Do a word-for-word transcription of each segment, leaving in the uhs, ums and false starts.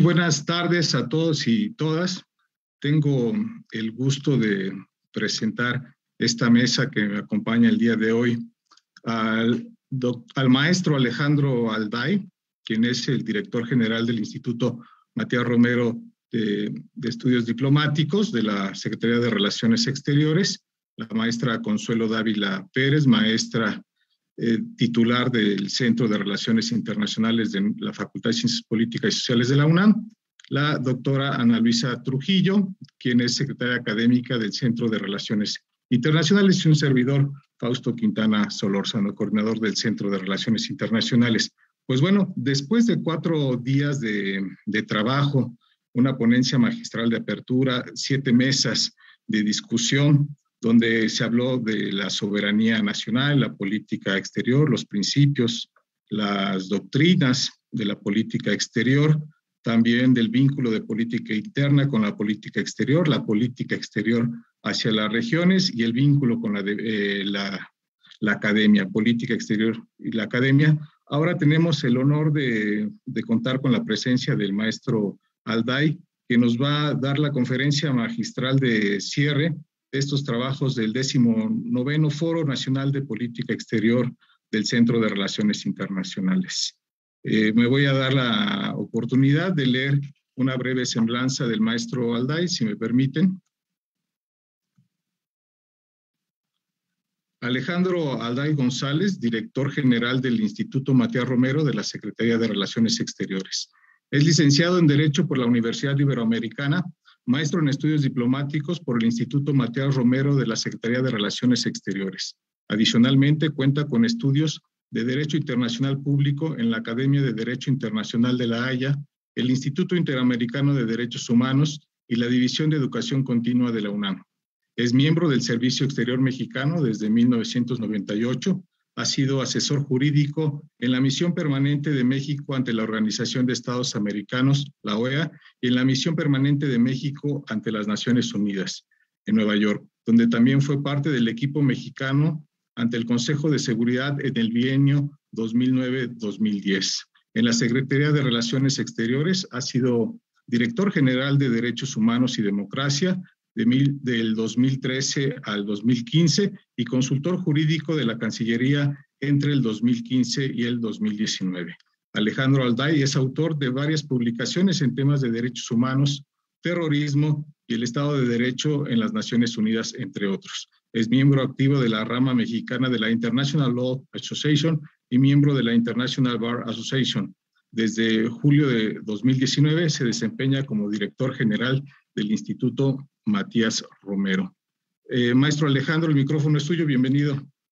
buenas tardes a todos y todas. Tengo el gusto de presentar esta mesa que me acompaña el día de hoy al, al maestro Alejandro Alday, quien es el director general del Instituto Matías Romero de, de Estudios Diplomáticos de la Secretaría de Relaciones Exteriores, la maestra Consuelo Dávila Pérez, maestra eh, titular del Centro de Relaciones Internacionales de la Facultad de Ciencias Políticas y Sociales de la UNAM, la doctora Ana Luisa Trujillo, quien es secretaria académica del Centro de Relaciones Internacionales, y un servidor, Fausto Quintana Solórzano, coordinador del Centro de Relaciones Internacionales. Pues bueno, después de cuatro días de, de trabajo, una ponencia magistral de apertura, siete mesas de discusión, donde se habló de la soberanía nacional, la política exterior, los principios, las doctrinas de la política exterior, también del vínculo de política interna con la política exterior, la política exterior hacia las regiones y el vínculo con la, de, eh, la, la academia, política exterior y la academia. Ahora tenemos el honor de, de contar con la presencia del maestro Alday, que nos va a dar la conferencia magistral de cierre de estos trabajos del décimo noveno Foro Nacional de Política Exterior del Centro de Relaciones Internacionales. Eh, me voy a dar la oportunidad de leer una breve semblanza del maestro Alday, si me permiten. Alejandro Alday González, director general del Instituto Matías Romero de la Secretaría de Relaciones Exteriores. Es licenciado en Derecho por la Universidad Iberoamericana, maestro en Estudios Diplomáticos por el Instituto Matías Romero de la Secretaría de Relaciones Exteriores. Adicionalmente, cuenta con estudios de Derecho Internacional Público en la Academia de Derecho Internacional de La Haya, el Instituto Interamericano de Derechos Humanos y la División de Educación Continua de la UNAM. Es miembro del Servicio Exterior Mexicano desde mil novecientos noventa y ocho. Ha sido asesor jurídico en la Misión Permanente de México ante la Organización de Estados Americanos, la O E A, y en la Misión Permanente de México ante las Naciones Unidas, en Nueva York, donde también fue parte del equipo mexicano ante el Consejo de Seguridad en el bienio dos mil nueve a dos mil diez. En la Secretaría de Relaciones Exteriores ha sido director general de Derechos Humanos y Democracia de mil, del dos mil trece al dos mil quince y consultor jurídico de la Cancillería entre el dos mil quince y el dos mil diecinueve. Alejandro Alday es autor de varias publicaciones en temas de derechos humanos, terrorismo y el Estado de Derecho en las Naciones Unidas, entre otros. Es miembro activo de la rama mexicana de la International Law Association y miembro de la International Bar Association. Desde julio de dos mil diecinueve se desempeña como director general del Instituto Matías Romero. Eh, maestro Alejandro, el micrófono es suyo, bienvenido.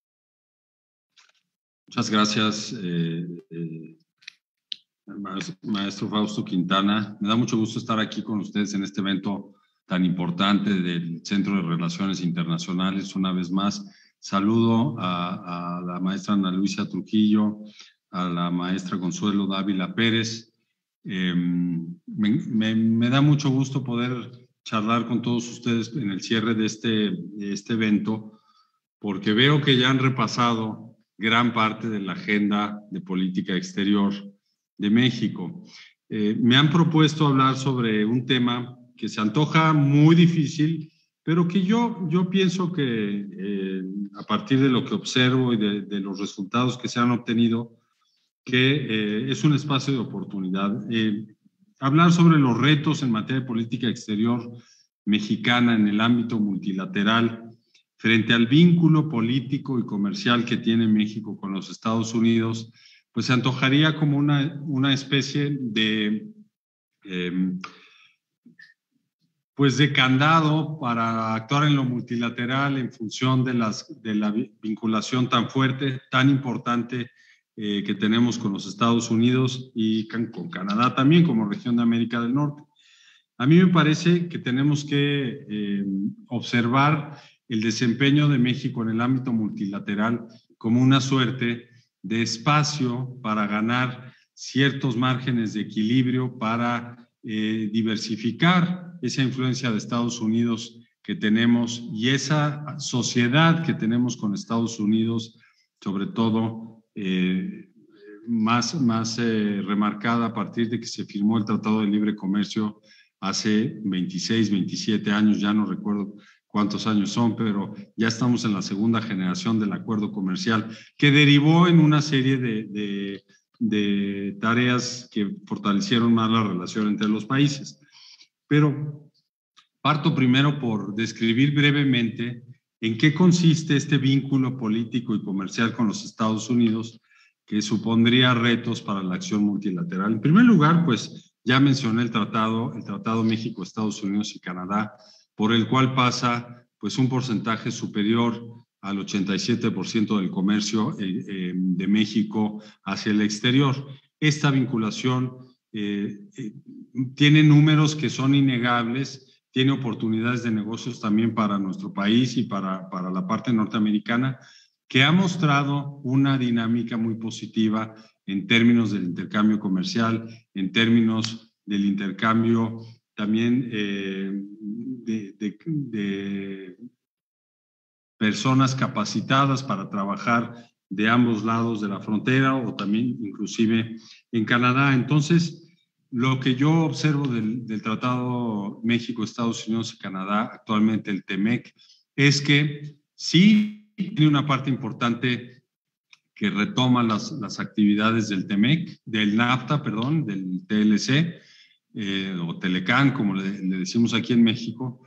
Muchas gracias, eh, eh, maestro Fausto Quintana. Me da mucho gusto estar aquí con ustedes en este evento tan importante del Centro de Relaciones Internacionales. Una vez más, saludo a, a la maestra Ana Luisa Trujillo, a la maestra Consuelo Dávila Pérez. Eh, me, me, me da mucho gusto poder charlar con todos ustedes en el cierre de este, de este evento, porque veo que ya han repasado gran parte de la agenda de política exterior de México. Eh, me han propuesto hablar sobre un tema que se antoja muy difícil, pero que yo, yo pienso que eh, a partir de lo que observo y de, de los resultados que se han obtenido, que eh, es un espacio de oportunidad. Eh, hablar sobre los retos en materia de política exterior mexicana en el ámbito multilateral frente al vínculo político y comercial que tiene México con los Estados Unidos, pues se antojaría como una, una especie de, eh, pues de candado para actuar en lo multilateral en función de, las, de la vinculación tan fuerte, tan importante eh, que tenemos con los Estados Unidos y con Canadá también como región de América del Norte. A mí me parece que tenemos que eh, observar el desempeño de México en el ámbito multilateral como una suerte de espacio para ganar ciertos márgenes de equilibrio, para eh, diversificar esa influencia de Estados Unidos que tenemos y esa sociedad que tenemos con Estados Unidos, sobre todo eh, más, más eh, remarcada a partir de que se firmó el Tratado de Libre Comercio hace veintiséis, veintisiete años, ya no recuerdo cuántos años son, pero ya estamos en la segunda generación del acuerdo comercial, que derivó en una serie de, de, de tareas que fortalecieron más la relación entre los países. Pero parto primero por describir brevemente en qué consiste este vínculo político y comercial con los Estados Unidos, que supondría retos para la acción multilateral. En primer lugar, pues ya mencioné el tratado, el Tratado México, Estados Unidos y Canadá, por el cual pasa pues un porcentaje superior al ochenta y siete por ciento del comercio eh, eh, de México hacia el exterior. Esta vinculación eh, eh, tiene números que son innegables, tiene oportunidades de negocios también para nuestro país y para, para la parte norteamericana, que ha mostrado una dinámica muy positiva en términos del intercambio comercial, en términos del intercambio también eh, de, de, de personas capacitadas para trabajar de ambos lados de la frontera o también inclusive en Canadá. Entonces, lo que yo observo del, del Tratado México, Estados Unidos y Canadá, actualmente el TEMEC, es que sí tiene una parte importante que retoma las, las actividades del TEMEC, del NAFTA, perdón, del T L C, eh, o Telecan, como le, le decimos aquí en México,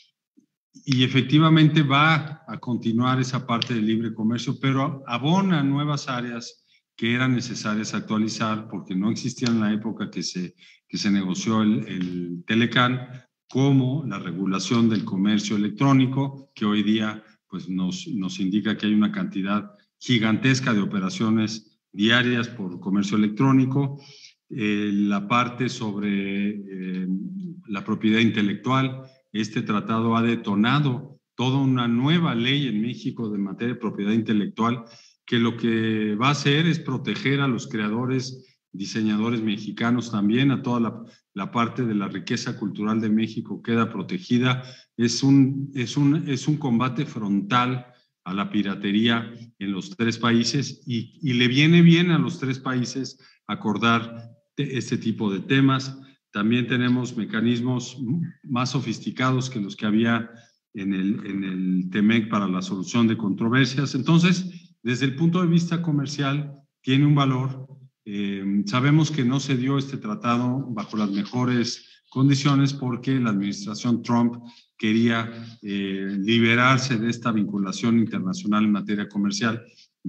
y efectivamente va a continuar esa parte del libre comercio, pero abona nuevas áreas que eran necesarias actualizar porque no existían en la época que se, que se negoció el, el Telecan, como la regulación del comercio electrónico, que hoy día pues, nos, nos indica que hay una cantidad gigantesca de operaciones diarias por comercio electrónico, eh, la parte sobre eh, la propiedad intelectual. Este tratado ha detonado toda una nueva ley en México de materia de propiedad intelectual que lo que va a hacer es proteger a los creadores, diseñadores mexicanos también, a toda la, la parte de la riqueza cultural de México queda protegida. Es un, es un, es un combate frontal a la piratería en los tres países y, y le viene bien a los tres países acordar este tipo de temas. También tenemos mecanismos más sofisticados que los que había en el, en el TEMEC para la solución de controversias. Entonces, desde el punto de vista comercial, tiene un valor. Eh, sabemos que no se dio este tratado bajo las mejores condiciones porque la administración Trump quería eh, liberarse de esta vinculación internacional en materia comercial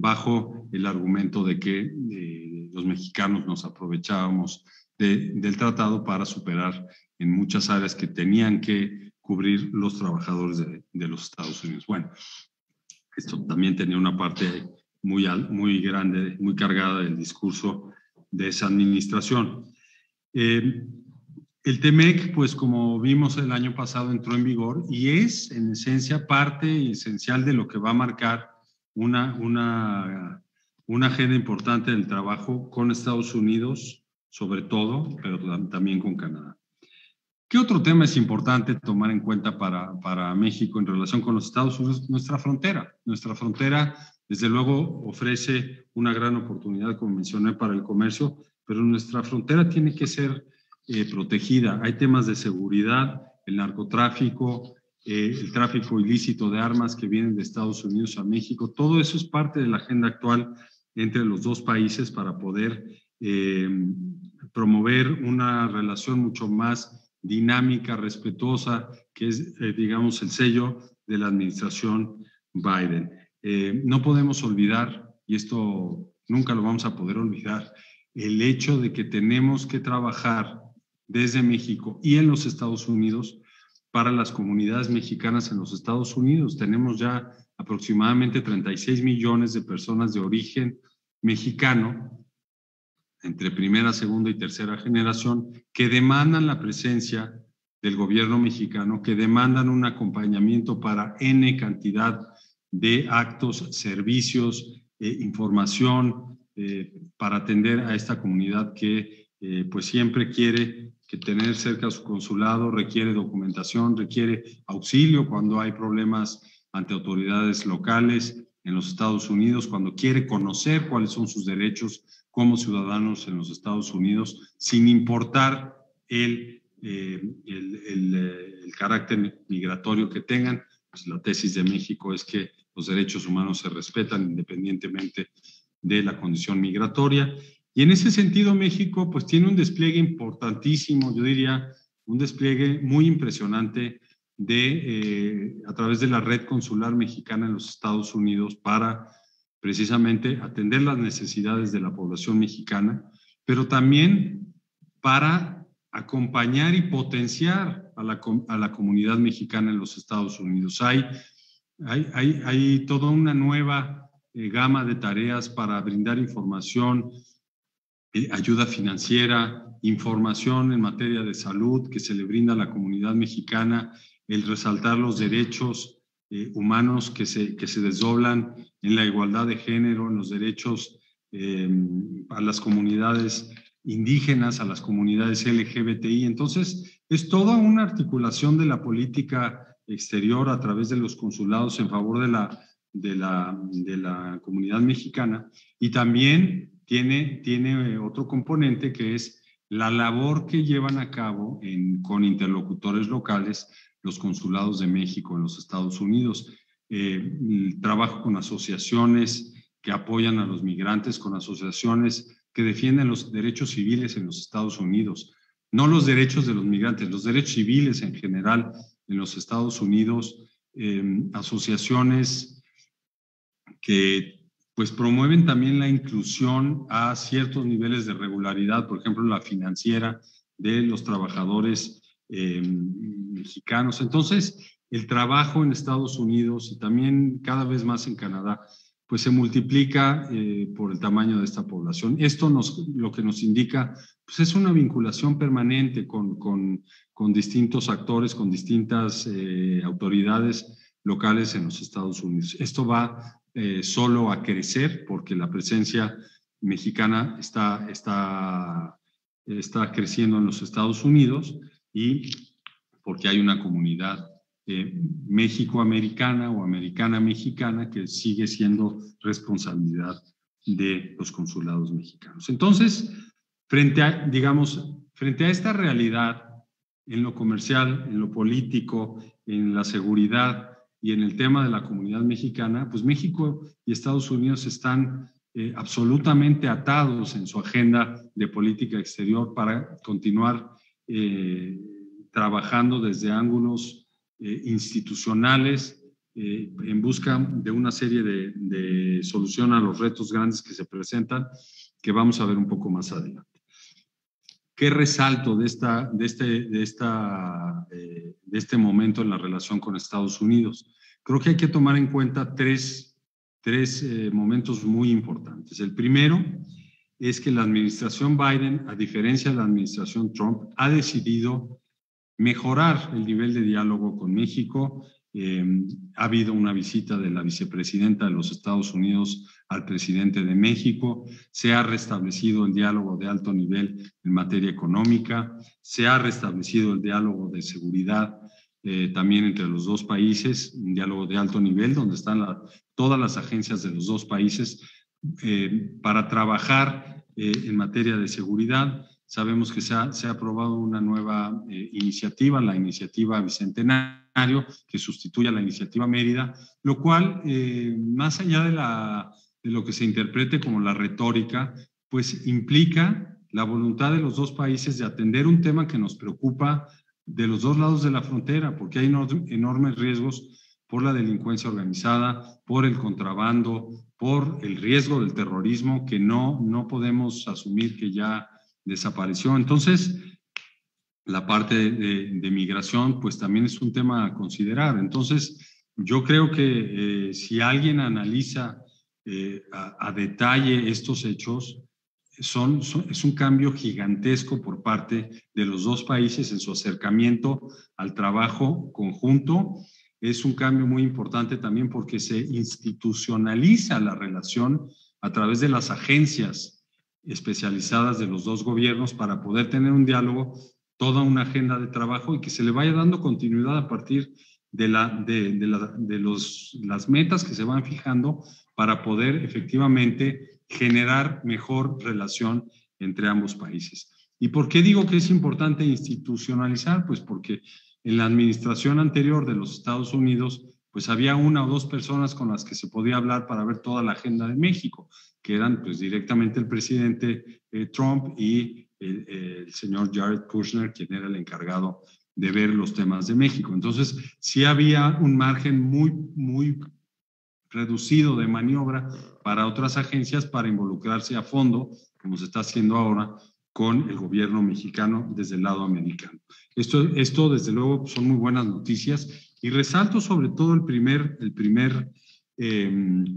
bajo el argumento de que eh, los mexicanos nos aprovechábamos de, del tratado para superar en muchas áreas que tenían que cubrir los trabajadores de, de los Estados Unidos. Bueno, esto también tenía una parte muy, muy grande, muy cargada del discurso de esa administración. Eh, el TEMEC, pues como vimos el año pasado, entró en vigor y es en esencia parte esencial de lo que va a marcar una, una, una agenda importante del trabajo con Estados Unidos, sobre todo, pero también con Canadá. ¿Qué otro tema es importante tomar en cuenta para, para México en relación con los Estados Unidos? Nuestra frontera. Nuestra frontera, desde luego, ofrece una gran oportunidad, como mencioné, para el comercio, pero nuestra frontera tiene que ser eh, protegida. Hay temas de seguridad, el narcotráfico, eh, el tráfico ilícito de armas que vienen de Estados Unidos a México. Todo eso es parte de la agenda actual entre los dos países para poder eh, promover una relación mucho más dinámica, respetuosa, que es, eh, digamos, el sello de la administración Biden. Eh, no podemos olvidar, y esto nunca lo vamos a poder olvidar, el hecho de que tenemos que trabajar desde México y en los Estados Unidos para las comunidades mexicanas en los Estados Unidos. Tenemos ya aproximadamente treinta y seis millones de personas de origen mexicano entre primera, segunda y tercera generación, que demandan la presencia del gobierno mexicano, que demandan un acompañamiento para N cantidad de actos, servicios, eh, información, eh, para atender a esta comunidad que eh, pues siempre quiere que tener cerca su consulado, requiere documentación, requiere auxilio cuando hay problemas ante autoridades locales, en los Estados Unidos, cuando quiere conocer cuáles son sus derechos como ciudadanos en los Estados Unidos, sin importar el, eh, el, el, el carácter migratorio que tengan. Pues la tesis de México es que los derechos humanos se respetan independientemente de la condición migratoria. Y en ese sentido, México pues tiene un despliegue importantísimo, yo diría, un despliegue muy impresionante de, eh, a través de la red consular mexicana en los Estados Unidos para precisamente atender las necesidades de la población mexicana, pero también para acompañar y potenciar a la, a la comunidad mexicana en los Estados Unidos. Hay, hay, hay, hay toda una nueva eh, gama de tareas para brindar información, eh, ayuda financiera, información en materia de salud que se le brinda a la comunidad mexicana, el resaltar los derechos eh, humanos que se, que se desdoblan en la igualdad de género, en los derechos eh, a las comunidades indígenas, a las comunidades L G B T I. Entonces, es toda una articulación de la política exterior a través de los consulados en favor de la, de la, de la comunidad mexicana, y también tiene, tiene otro componente que es la labor que llevan a cabo en, con interlocutores locales los consulados de México en los Estados Unidos. Eh, trabajo con asociaciones que apoyan a los migrantes, con asociaciones que defienden los derechos civiles en los Estados Unidos, no los derechos de los migrantes, los derechos civiles en general en los Estados Unidos, eh, asociaciones que pues promueven también la inclusión a ciertos niveles de regularidad, por ejemplo, la financiera de los trabajadores eh, mexicanos. Entonces, el trabajo en Estados Unidos y también cada vez más en Canadá, pues se multiplica eh, por el tamaño de esta población. Esto nos, lo que nos indica, pues es una vinculación permanente con, con, con distintos actores, con distintas eh, autoridades locales en los Estados Unidos. Esto va eh, solo a crecer porque la presencia mexicana está, está, está creciendo en los Estados Unidos y porque hay una comunidad Eh, México-americana o americana-mexicana que sigue siendo responsabilidad de los consulados mexicanos. Entonces, frente a, digamos, frente a esta realidad en lo comercial, en lo político, en la seguridad y en el tema de la comunidad mexicana, pues México y Estados Unidos están eh, absolutamente atados en su agenda de política exterior para continuar eh, trabajando desde ángulos Eh, institucionales eh, en busca de una serie de, de solución a los retos grandes que se presentan, que vamos a ver un poco más adelante. ¿Qué resalto de, esta, de, este, de, esta, eh, de este momento en la relación con Estados Unidos? Creo que hay que tomar en cuenta tres, tres eh, momentos muy importantes. El primero es que la administración Biden, a diferencia de la administración Trump, ha decidido mejorar el nivel de diálogo con México. Eh, ha habido una visita de la vicepresidenta de los Estados Unidos al presidente de México, se ha restablecido el diálogo de alto nivel en materia económica, se ha restablecido el diálogo de seguridad eh, también entre los dos países, un diálogo de alto nivel donde están la, todas las agencias de los dos países eh, para trabajar eh, en materia de seguridad. Sabemos que se ha, se ha aprobado una nueva eh, iniciativa, la iniciativa Bicentenario, que sustituye a la iniciativa Mérida, lo cual, eh, más allá de, la, de lo que se interprete como la retórica, pues implica la voluntad de los dos países de atender un tema que nos preocupa de los dos lados de la frontera, porque hay enormes riesgos por la delincuencia organizada, por el contrabando, por el riesgo del terrorismo, que no, no podemos asumir que ya desapareció. Entonces, la parte de, de migración, pues también es un tema a considerar. Entonces, yo creo que eh, si alguien analiza eh, a, a detalle estos hechos, son, son, es un cambio gigantesco por parte de los dos países en su acercamiento al trabajo conjunto. Es un cambio muy importante también porque se institucionaliza la relación a través de las agencias especializadas de los dos gobiernos para poder tener un diálogo, toda una agenda de trabajo y que se le vaya dando continuidad a partir de, la, de, de, la, de los, las metas que se van fijando para poder efectivamente generar mejor relación entre ambos países. ¿Y por qué digo que es importante institucionalizar? Pues porque en la administración anterior de los Estados Unidos, pues había una o dos personas con las que se podía hablar para ver toda la agenda de México, que eran pues directamente el presidente eh, Trump y el, el señor Jared Kushner, quien era el encargado de ver los temas de México. Entonces, sí había un margen muy, muy reducido de maniobra para otras agencias para involucrarse a fondo, como se está haciendo ahora, con el gobierno mexicano desde el lado americano. Esto, esto desde luego, son muy buenas noticias y resalto sobre todo el primer, el primer, eh,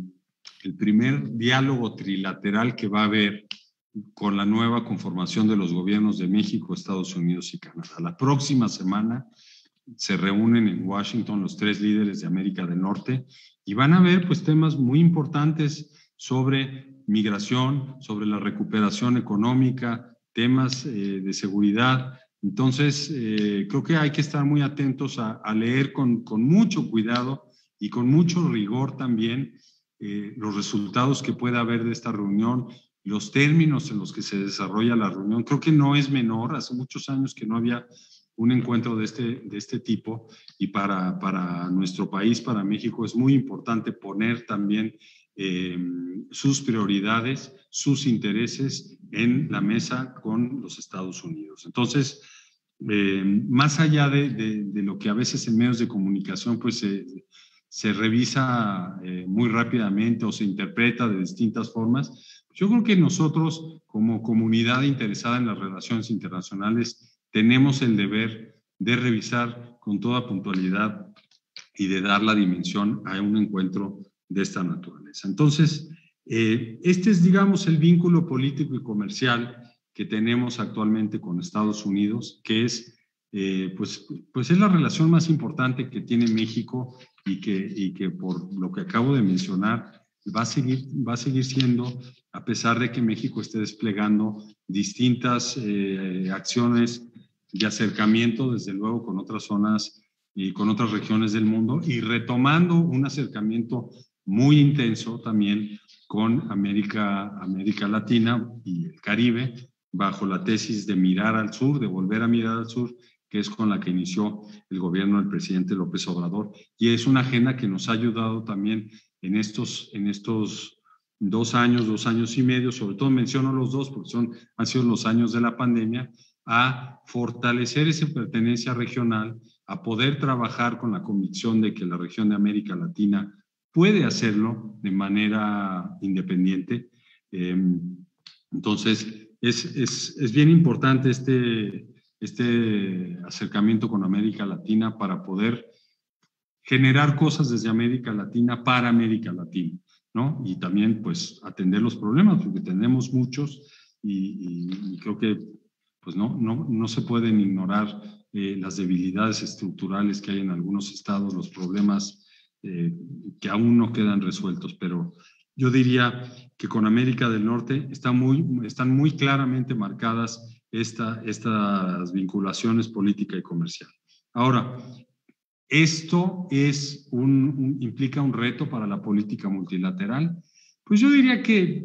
el primer diálogo trilateral que va a haber con la nueva conformación de los gobiernos de México, Estados Unidos y Canadá. La próxima semana se reúnen en Washington los tres líderes de América del Norte y van a ver pues temas muy importantes sobre migración, sobre la recuperación económica, temas eh, de seguridad. Entonces, eh, creo que hay que estar muy atentos a, a leer con, con mucho cuidado y con mucho rigor también eh, los resultados que pueda haber de esta reunión, los términos en los que se desarrolla la reunión. Creo que no es menor, hace muchos años que no había un encuentro de este, de este tipo y para, para nuestro país, para México, es muy importante poner también eh, sus prioridades, sus intereses en la mesa con los Estados Unidos. Entonces, eh, más allá de, de, de lo que a veces en medios de comunicación pues se, se revisa eh, muy rápidamente o se interpreta de distintas formas, yo creo que nosotros como comunidad interesada en las relaciones internacionales tenemos el deber de revisar con toda puntualidad y de dar la dimensión a un encuentro de esta naturaleza. Entonces, eh, este es, digamos, el vínculo político y comercial que tenemos actualmente con Estados Unidos, que es, eh, pues, pues es la relación más importante que tiene México y que, y que por lo que acabo de mencionar va a seguir, va a seguir siendo, a pesar de que México esté desplegando distintas eh, acciones de acercamiento, desde luego, con otras zonas y con otras regiones del mundo, y retomando un acercamiento muy intenso también con América, América Latina y el Caribe, bajo la tesis de mirar al sur, de volver a mirar al sur, que es con la que inició el gobierno del presidente López Obrador. Y es una agenda que nos ha ayudado también en estos, en estos dos años, dos años y medio, sobre todo menciono los dos porque son, han sido los años de la pandemia, a fortalecer esa pertenencia regional, a poder trabajar con la convicción de que la región de América Latina puede hacerlo de manera independiente. Eh, entonces, es, es, es bien importante este, este acercamiento con América Latina para poder generar cosas desde América Latina para América Latina, ¿no? Y también, pues, atender los problemas, porque tenemos muchos y, y, y creo que, pues, no, no, no se pueden ignorar eh, las debilidades estructurales que hay en algunos estados, los problemas eh, que aún no quedan resueltos, pero yo diría que con América del Norte está muy, están muy claramente marcadas esta, estas vinculaciones política y comercial. Ahora, ¿esto es un, un, implica un reto para la política multilateral? Pues yo diría que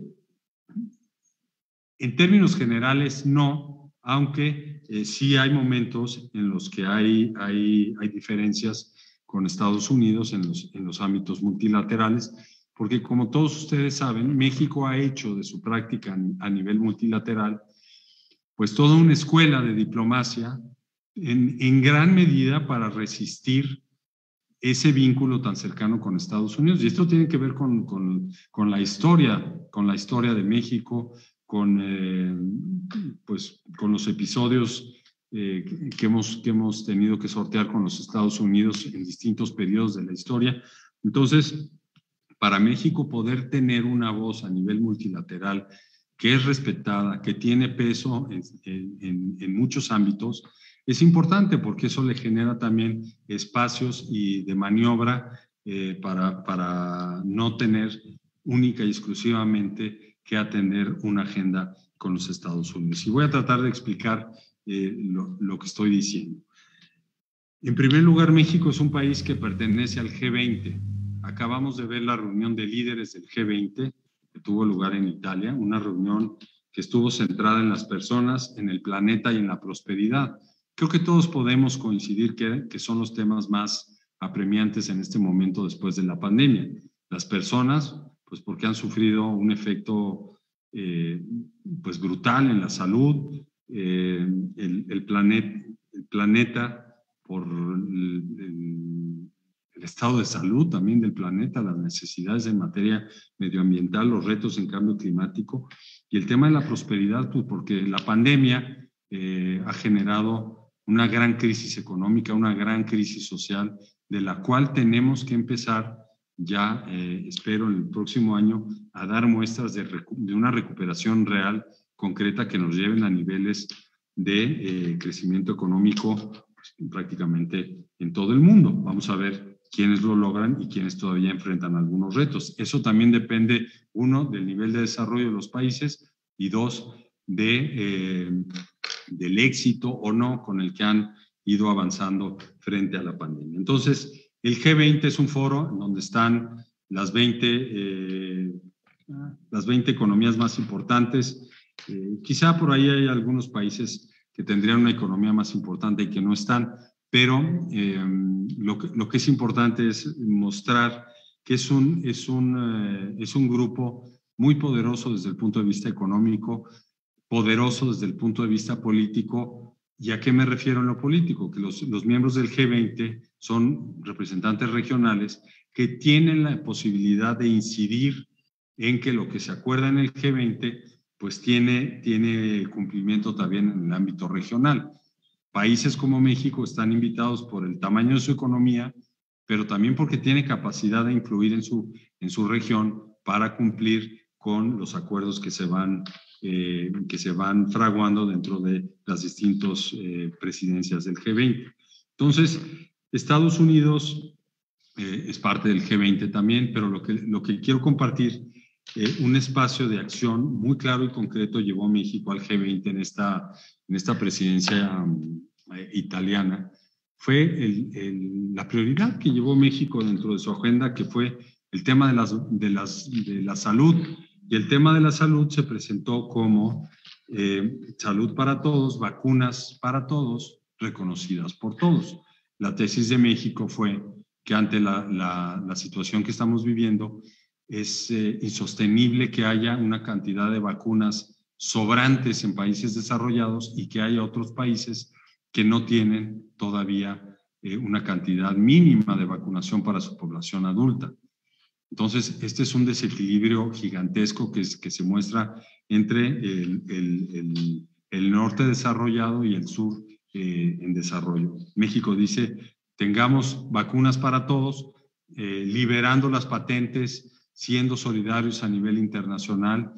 en términos generales no, aunque eh, sí hay momentos en los que hay, hay, hay diferencias con Estados Unidos en los, en los ámbitos multilaterales, porque como todos ustedes saben, México ha hecho de su práctica a nivel multilateral pues toda una escuela de diplomacia en, en gran medida para resistir ese vínculo tan cercano con Estados Unidos. Y esto tiene que ver con, con, con la historia, con la historia de México, con, eh, pues, con los episodios eh, que, hemos, que hemos tenido que sortear con los Estados Unidos en distintos periodos de la historia. Entonces, para México poder tener una voz a nivel multilateral que es respetada, que tiene peso en, en, en muchos ámbitos, es importante porque eso le genera también espacios y de maniobra eh, para, para no tener única y exclusivamente que atender una agenda con los Estados Unidos. Y voy a tratar de explicar eh, lo, lo que estoy diciendo. En primer lugar, México es un país que pertenece al G veinte. Acabamos de ver la reunión de líderes del G veinte que tuvo lugar en Italia, una reunión que estuvo centrada en las personas, en el planeta y en la prosperidad. Creo que todos podemos coincidir que, que son los temas más apremiantes en este momento después de la pandemia. Las personas, pues porque han sufrido un efecto eh, pues brutal en la salud, eh, el, el, planet, el planeta por el, el, el estado de salud también del planeta, las necesidades en materia medioambiental, los retos en cambio climático y el tema de la prosperidad, pues porque la pandemia eh, ha generado una gran crisis económica, una gran crisis social, de la cual tenemos que empezar ya, eh, espero, en el próximo año, a dar muestras de, de una recuperación real, concreta, que nos lleven a niveles de eh, crecimiento económico pues, prácticamente en todo el mundo. Vamos a ver quiénes lo logran y quiénes todavía enfrentan algunos retos. Eso también depende, uno, del nivel de desarrollo de los países y dos, de, eh, del éxito o no con el que han ido avanzando frente a la pandemia. Entonces, el G veinte es un foro en donde están las veinte, eh, las veinte economías más importantes. Eh, quizá por ahí hay algunos países que tendrían una economía más importante y que no están, pero eh, lo, que, lo que es importante es mostrar que es un, es, un, eh, es un grupo muy poderoso desde el punto de vista económico, poderoso desde el punto de vista político. ¿Y a qué me refiero en lo político? Que los, los miembros del G veinte son representantes regionales que tienen la posibilidad de incidir en que lo que se acuerda en el G veinte pues tiene, tiene cumplimiento también en el ámbito regional. Países como México están invitados por el tamaño de su economía, pero también porque tiene capacidad de influir en su, en su región para cumplir con los acuerdos que se van, eh, que se van fraguando dentro de las distintas eh, presidencias del G veinte. Entonces, Estados Unidos eh, es parte del G veinte también, pero lo que, lo que quiero compartir, eh, un espacio de acción muy claro y concreto llevó a México al G veinte en esta, en esta presidencia um, eh, italiana. Fue el, el, la prioridad que llevó México dentro de su agenda, que fue el tema de, las, de, las, de la salud. Y el tema de la salud se presentó como eh, salud para todos, vacunas para todos, reconocidas por todos. La tesis de México fue que ante la, la, la situación que estamos viviendo es eh, insostenible que haya una cantidad de vacunas sobrantes en países desarrollados y que haya otros países que no tienen todavía eh, una cantidad mínima de vacunación para su población adulta. Entonces, este es un desequilibrio gigantesco que, es, que se muestra entre el, el, el, el norte desarrollado y el sur eh, en desarrollo. México dice, tengamos vacunas para todos, eh, liberando las patentes, siendo solidarios a nivel internacional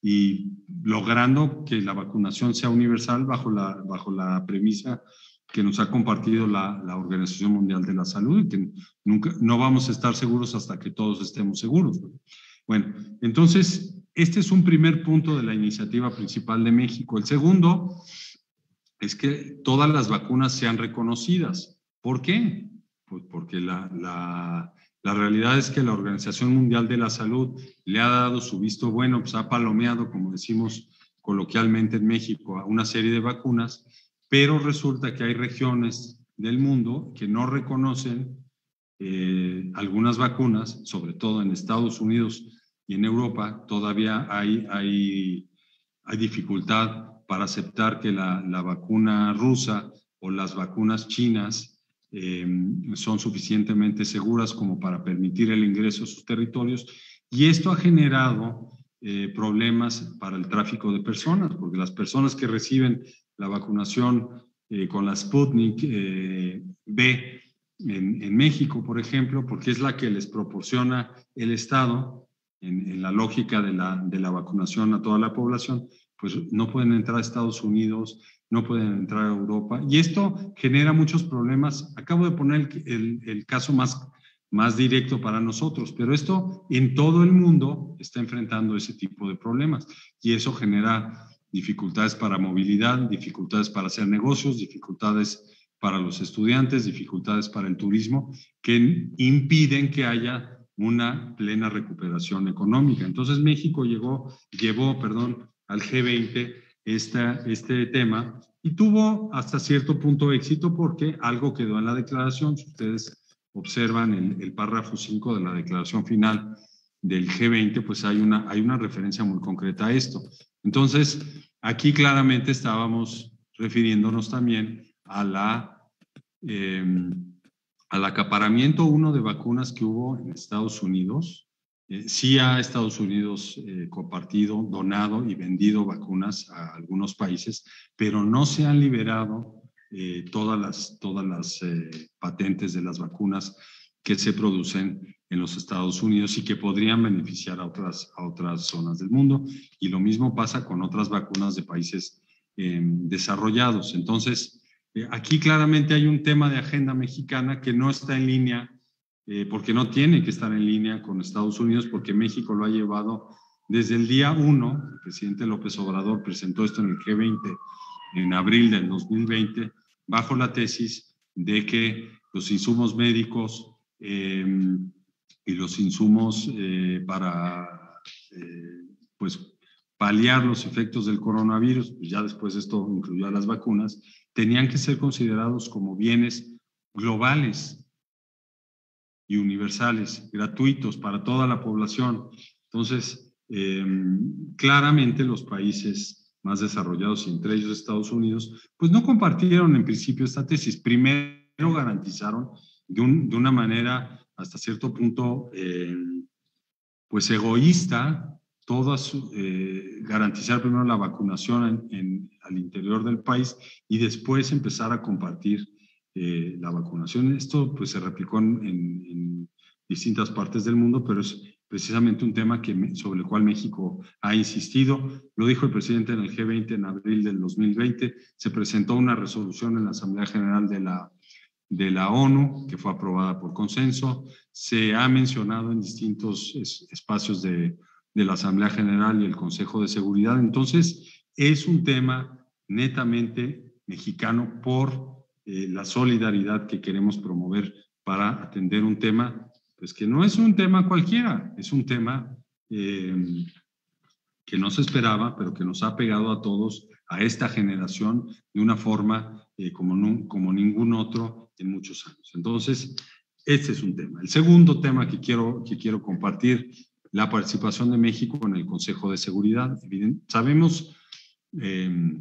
y logrando que la vacunación sea universal bajo la, bajo la premisa que nos ha compartido la, la Organización Mundial de la Salud, y que nunca, no vamos a estar seguros hasta que todos estemos seguros. Bueno, entonces, este es un primer punto de la iniciativa principal de México. El segundo es que todas las vacunas sean reconocidas. ¿Por qué? Pues porque la, la, la realidad es que la Organización Mundial de la Salud le ha dado su visto bueno, pues ha palomeado, como decimos coloquialmente en México, a una serie de vacunas, pero resulta que hay regiones del mundo que no reconocen eh, algunas vacunas, sobre todo en Estados Unidos y en Europa, todavía hay, hay, hay dificultad para aceptar que la, la vacuna rusa o las vacunas chinas eh, son suficientemente seguras como para permitir el ingreso a sus territorios, y esto ha generado eh, problemas para el tráfico de personas, porque las personas que reciben la vacunación eh, con la Sputnik eh, B en, en México, por ejemplo, porque es la que les proporciona el Estado en, en la lógica de la, de la vacunación a toda la población, pues no pueden entrar a Estados Unidos, no pueden entrar a Europa, y esto genera muchos problemas. Acabo de poner el, el, el caso más, más directo para nosotros, pero esto en todo el mundo está enfrentando ese tipo de problemas, y eso genera dificultades para movilidad, dificultades para hacer negocios, dificultades para los estudiantes, dificultades para el turismo, que impiden que haya una plena recuperación económica. Entonces México llegó, llevó perdón, al G veinte esta, este tema y tuvo hasta cierto punto éxito porque algo quedó en la declaración. Si ustedes observan el, el párrafo cinco de la declaración final del G veinte, pues hay una, hay una referencia muy concreta a esto. Entonces, aquí claramente estábamos refiriéndonos también a la, eh, al acaparamiento uno de vacunas que hubo en Estados Unidos. Eh, sí ha Estados Unidos eh, compartido, donado y vendido vacunas a algunos países, pero no se han liberado eh, todas las, todas las eh, patentes de las vacunas que se producen en los Estados Unidos y que podrían beneficiar a otras, a otras zonas del mundo. Y lo mismo pasa con otras vacunas de países eh, desarrollados. Entonces, eh, aquí claramente hay un tema de agenda mexicana que no está en línea, eh, porque no tiene que estar en línea con Estados Unidos, porque México lo ha llevado desde el día uno. El presidente López Obrador presentó esto en el G veinte en abril del dos mil veinte, bajo la tesis de que los insumos médicos eh, y los insumos eh, para eh, pues, paliar los efectos del coronavirus, pues ya después esto incluyó a las vacunas, tenían que ser considerados como bienes globales y universales, gratuitos para toda la población. Entonces, eh, claramente los países más desarrollados, y entre ellos Estados Unidos, pues no compartieron en principio esta tesis. Primero garantizaron de, un, de una manera hasta cierto punto eh, pues egoísta, todas, eh, garantizar primero la vacunación en, en, al interior del país y después empezar a compartir eh, la vacunación. Esto pues se replicó en, en, en distintas partes del mundo, pero es precisamente un tema que, sobre el cual México ha insistido. Lo dijo el presidente en el G veinte en abril del dos mil veinte, se presentó una resolución en la Asamblea General de la de la ONU, que fue aprobada por consenso. Se ha mencionado en distintos es, espacios de, de la Asamblea General y el Consejo de Seguridad. Entonces, es un tema netamente mexicano por eh, la solidaridad que queremos promover para atender un tema, pues que no es un tema cualquiera, es un tema eh, que no se esperaba, pero que nos ha pegado a todos, a esta generación, de una forma eh, como, no, como ningún otro en muchos años. Entonces, este es un tema. El segundo tema que quiero, que quiero compartir, la participación de México en el Consejo de Seguridad. Evidente, sabemos, eh,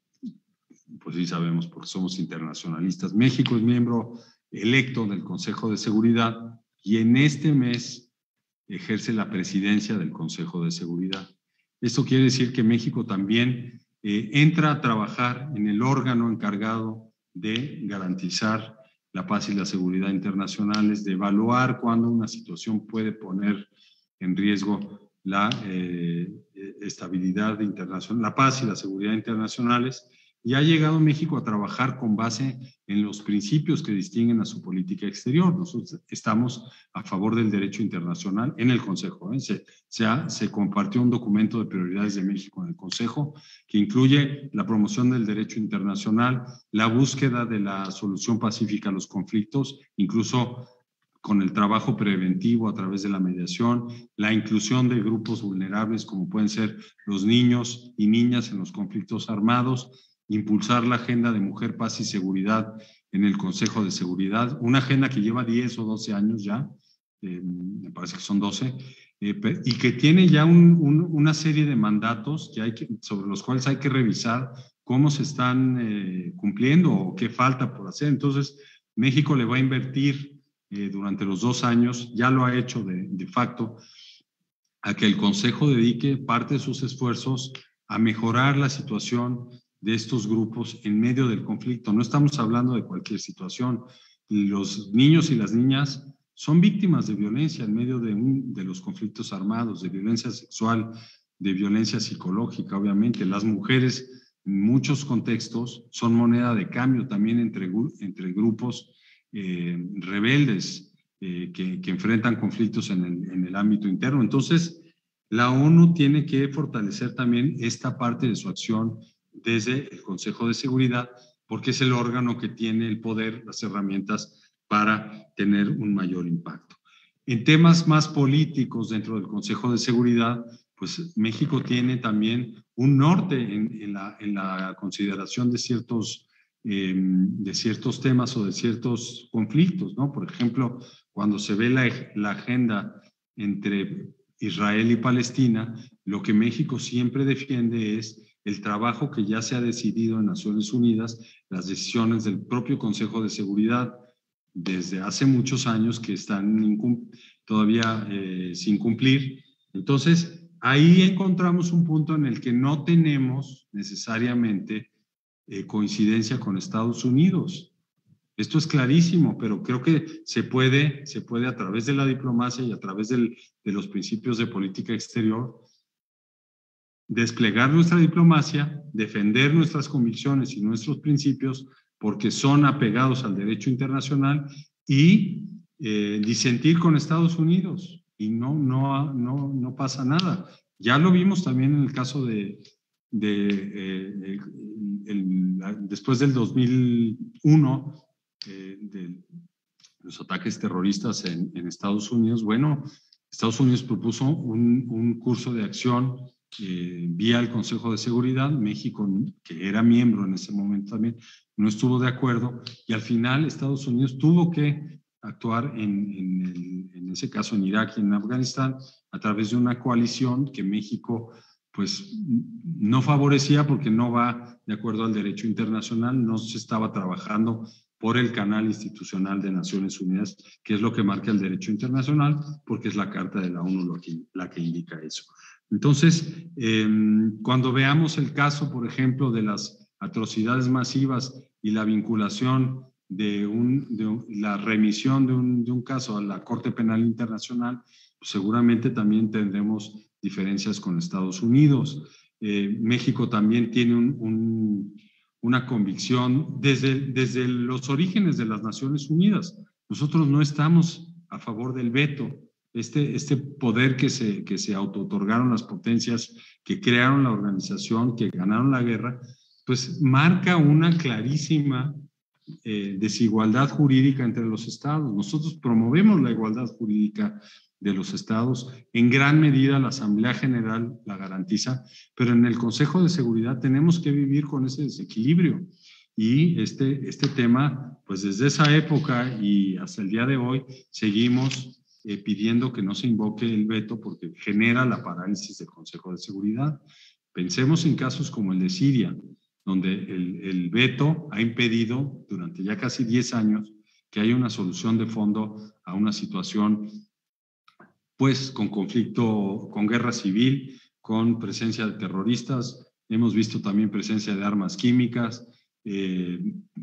pues sí sabemos porque somos internacionalistas, México es miembro electo del Consejo de Seguridad y en este mes ejerce la presidencia del Consejo de Seguridad. Esto quiere decir que México también eh, entra a trabajar en el órgano encargado de garantizar la paz y la seguridad internacionales, de evaluar cuándo una situación puede poner en riesgo la eh, estabilidad internacional, la paz y la seguridad internacionales, y ha llegado México a trabajar con base en los principios que distinguen a su política exterior. Nosotros estamos a favor del derecho internacional en el Consejo. ¿eh? Se, se, ha, se compartió un documento de prioridades de México en el Consejo que incluye la promoción del derecho internacional, la búsqueda de la solución pacífica a los conflictos, incluso con el trabajo preventivo a través de la mediación, la inclusión de grupos vulnerables como pueden ser los niños y niñas en los conflictos armados, impulsar la agenda de mujer, paz y seguridad en el Consejo de Seguridad, una agenda que lleva diez o doce años ya, eh, me parece que son doce, eh, y que tiene ya un, un, una serie de mandatos que hay que, sobre los cuales hay que revisar cómo se están eh, cumpliendo o qué falta por hacer. Entonces, México le va a invertir eh, durante los dos años, ya lo ha hecho de, de facto, a que el Consejo dedique parte de sus esfuerzos a mejorar la situación de estos grupos en medio del conflicto. No estamos hablando de cualquier situación. Los niños y las niñas son víctimas de violencia en medio de, un, de los conflictos armados, de violencia sexual, de violencia psicológica, obviamente. Las mujeres, en muchos contextos, son moneda de cambio también entre, entre grupos eh, rebeldes eh, que, que enfrentan conflictos en el, en el ámbito interno. Entonces, la ONU tiene que fortalecer también esta parte de su acción desde el Consejo de Seguridad porque es el órgano que tiene el poder, las herramientas para tener un mayor impacto. En temas más políticos dentro del Consejo de Seguridad, pues México tiene también un norte en, en, la, en la consideración de ciertos, eh, de ciertos temas o de ciertos conflictos, ¿no? Por ejemplo, cuando se ve la, la agenda entre Israel y Palestina, lo que México siempre defiende es el trabajo que ya se ha decidido en Naciones Unidas, las decisiones del propio Consejo de Seguridad desde hace muchos años que están todavía eh, sin cumplir. Entonces, ahí encontramos un punto en el que no tenemos necesariamente eh, coincidencia con Estados Unidos. Esto es clarísimo, pero creo que se puede, se puede a través de la diplomacia y a través del, de los principios de política exterior desplegar nuestra diplomacia, defender nuestras convicciones y nuestros principios porque son apegados al derecho internacional y eh, disentir con Estados Unidos y no, no, no, no pasa nada. Ya lo vimos también en el caso de, de eh, el, el, después del dos mil uno, eh, de los ataques terroristas en, en Estados Unidos. Bueno, Estados Unidos propuso un, un curso de acción Eh, vía el Consejo de Seguridad. México, que era miembro en ese momento también, no estuvo de acuerdo y al final Estados Unidos tuvo que actuar en, en, el, en ese caso en Irak y en Afganistán a través de una coalición que México pues no favorecía porque no va de acuerdo al derecho internacional, no se estaba trabajando por el canal institucional de Naciones Unidas, que es lo que marca el derecho internacional, porque es la Carta de la ONU lo que, la que indica eso. Entonces, eh, cuando veamos el caso, por ejemplo, de las atrocidades masivas y la vinculación de, un, de un, la remisión de un, de un caso a la Corte Penal Internacional, pues seguramente también tendremos diferencias con Estados Unidos. Eh, México también tiene un, un, una convicción desde, desde los orígenes de las Naciones Unidas. Nosotros no estamos a favor del veto. Este, este poder que se, que se auto-otorgaron las potencias que crearon la organización, que ganaron la guerra, pues marca una clarísima eh, desigualdad jurídica entre los estados. Nosotros promovemos la igualdad jurídica de los estados, en gran medida la Asamblea General la garantiza, pero en el Consejo de Seguridad tenemos que vivir con ese desequilibrio. Y este, este tema, pues desde esa época y hasta el día de hoy, seguimos Eh, pidiendo que no se invoque el veto porque genera la parálisis del Consejo de Seguridad. Pensemos en casos como el de Siria, donde el, el veto ha impedido durante ya casi diez años que haya una solución de fondo a una situación pues con conflicto, con guerra civil, con presencia de terroristas. Hemos visto también presencia de armas químicas, eh,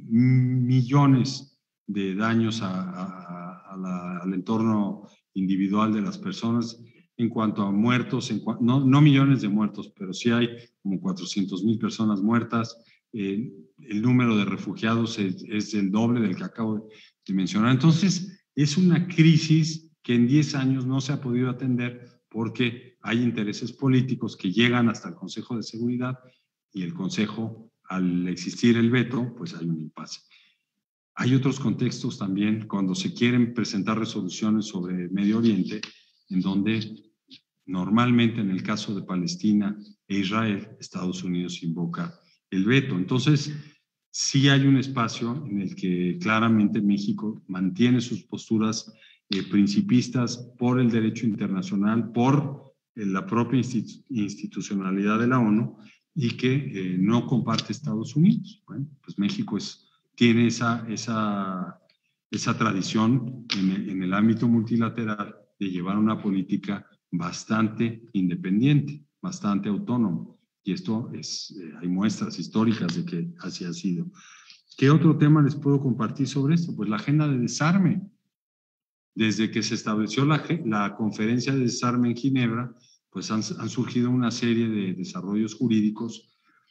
millones de daños a, a, a la, al entorno individual de las personas. En cuanto a muertos, en cua no, no millones de muertos, pero sí hay como cuatrocientas mil personas muertas. Eh, el número de refugiados es, es el doble del que acabo de mencionar. Entonces, es una crisis que en diez años no se ha podido atender porque hay intereses políticos que llegan hasta el Consejo de Seguridad y el Consejo, al existir el veto, pues hay un impasse. Hay otros contextos también cuando se quieren presentar resoluciones sobre Medio Oriente, en donde normalmente en el caso de Palestina e Israel, Estados Unidos invoca el veto. Entonces, sí hay un espacio en el que claramente México mantiene sus posturas eh, principistas por el derecho internacional, por eh, la propia institu institucionalidad de la ONU y que eh, no comparte Estados Unidos. Bueno, pues México es tiene esa, esa, esa tradición en el, en el ámbito multilateral de llevar una política bastante independiente, bastante autónoma. Y esto es, eh, hay muestras históricas de que así ha sido. ¿Qué otro tema les puedo compartir sobre esto? Pues la agenda de desarme. Desde que se estableció la, la conferencia de desarme en Ginebra, pues han, han surgido una serie de desarrollos jurídicos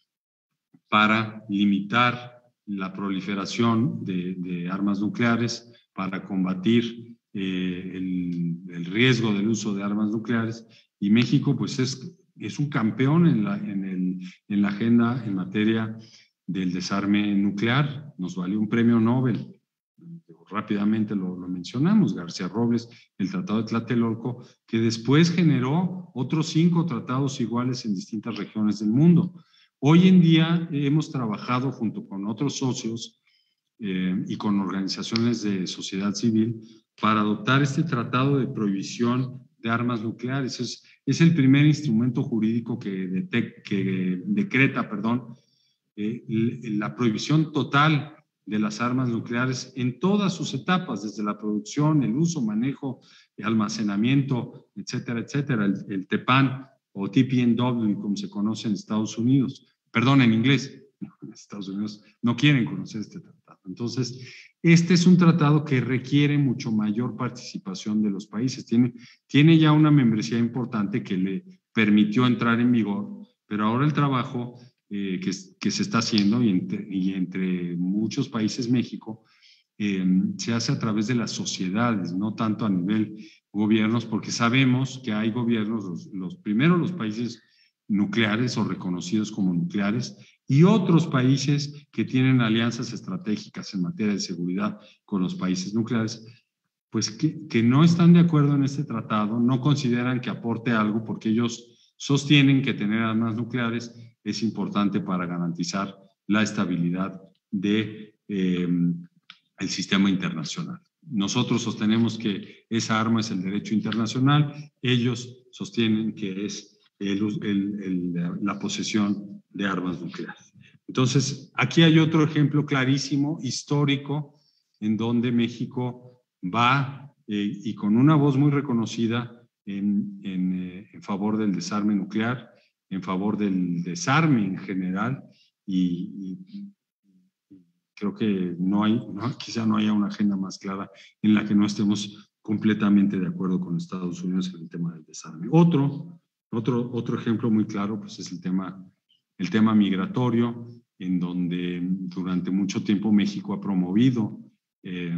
para limitar la proliferación de, de armas nucleares, para combatir eh, el, el riesgo del uso de armas nucleares. Y México pues es, es un campeón en la, en, el, en la agenda en materia del desarme nuclear. Nos valió un premio Nobel. Rápidamente lo, lo mencionamos, García Robles, el Tratado de Tlatelolco, que después generó otros cinco tratados iguales en distintas regiones del mundo. Hoy en día hemos trabajado junto con otros socios eh, y con organizaciones de sociedad civil para adoptar este tratado de prohibición de armas nucleares. Es, es el primer instrumento jurídico que, detec, que decreta perdón, eh, la prohibición total de las armas nucleares en todas sus etapas, desde la producción, el uso, manejo, el almacenamiento, etcétera, etcétera. El, el TEPAN o T P N W, como se conoce en Estados Unidos, perdón, en inglés, en Estados Unidos no quieren conocer este tratado. Entonces, este es un tratado que requiere mucho mayor participación de los países. Tiene, tiene ya una membresía importante que le permitió entrar en vigor, pero ahora el trabajo Eh, que, que se está haciendo y entre, y entre muchos países México eh, se hace a través de las sociedades, no tanto a nivel gobiernos, porque sabemos que hay gobiernos, los, los primeros los países nucleares o reconocidos como nucleares y otros países que tienen alianzas estratégicas en materia de seguridad con los países nucleares, pues que, que no están de acuerdo en este tratado, no consideran que aporte algo porque ellos sostienen que tener armas nucleares es importante para garantizar la estabilidad de, eh, el sistema internacional. Nosotros sostenemos que esa arma es el derecho internacional, ellos sostienen que es el, el, el, la posesión de armas nucleares. Entonces, aquí hay otro ejemplo clarísimo, histórico, en donde México va eh, y con una voz muy reconocida en, en, eh, en favor del desarme nuclear, en favor del desarme en general y, y creo que no hay, no, quizá no haya una agenda más clara en la que no estemos completamente de acuerdo con Estados Unidos en el tema del desarme. Otro, otro, otro ejemplo muy claro pues es el tema, el tema migratorio, en donde durante mucho tiempo México ha promovido eh,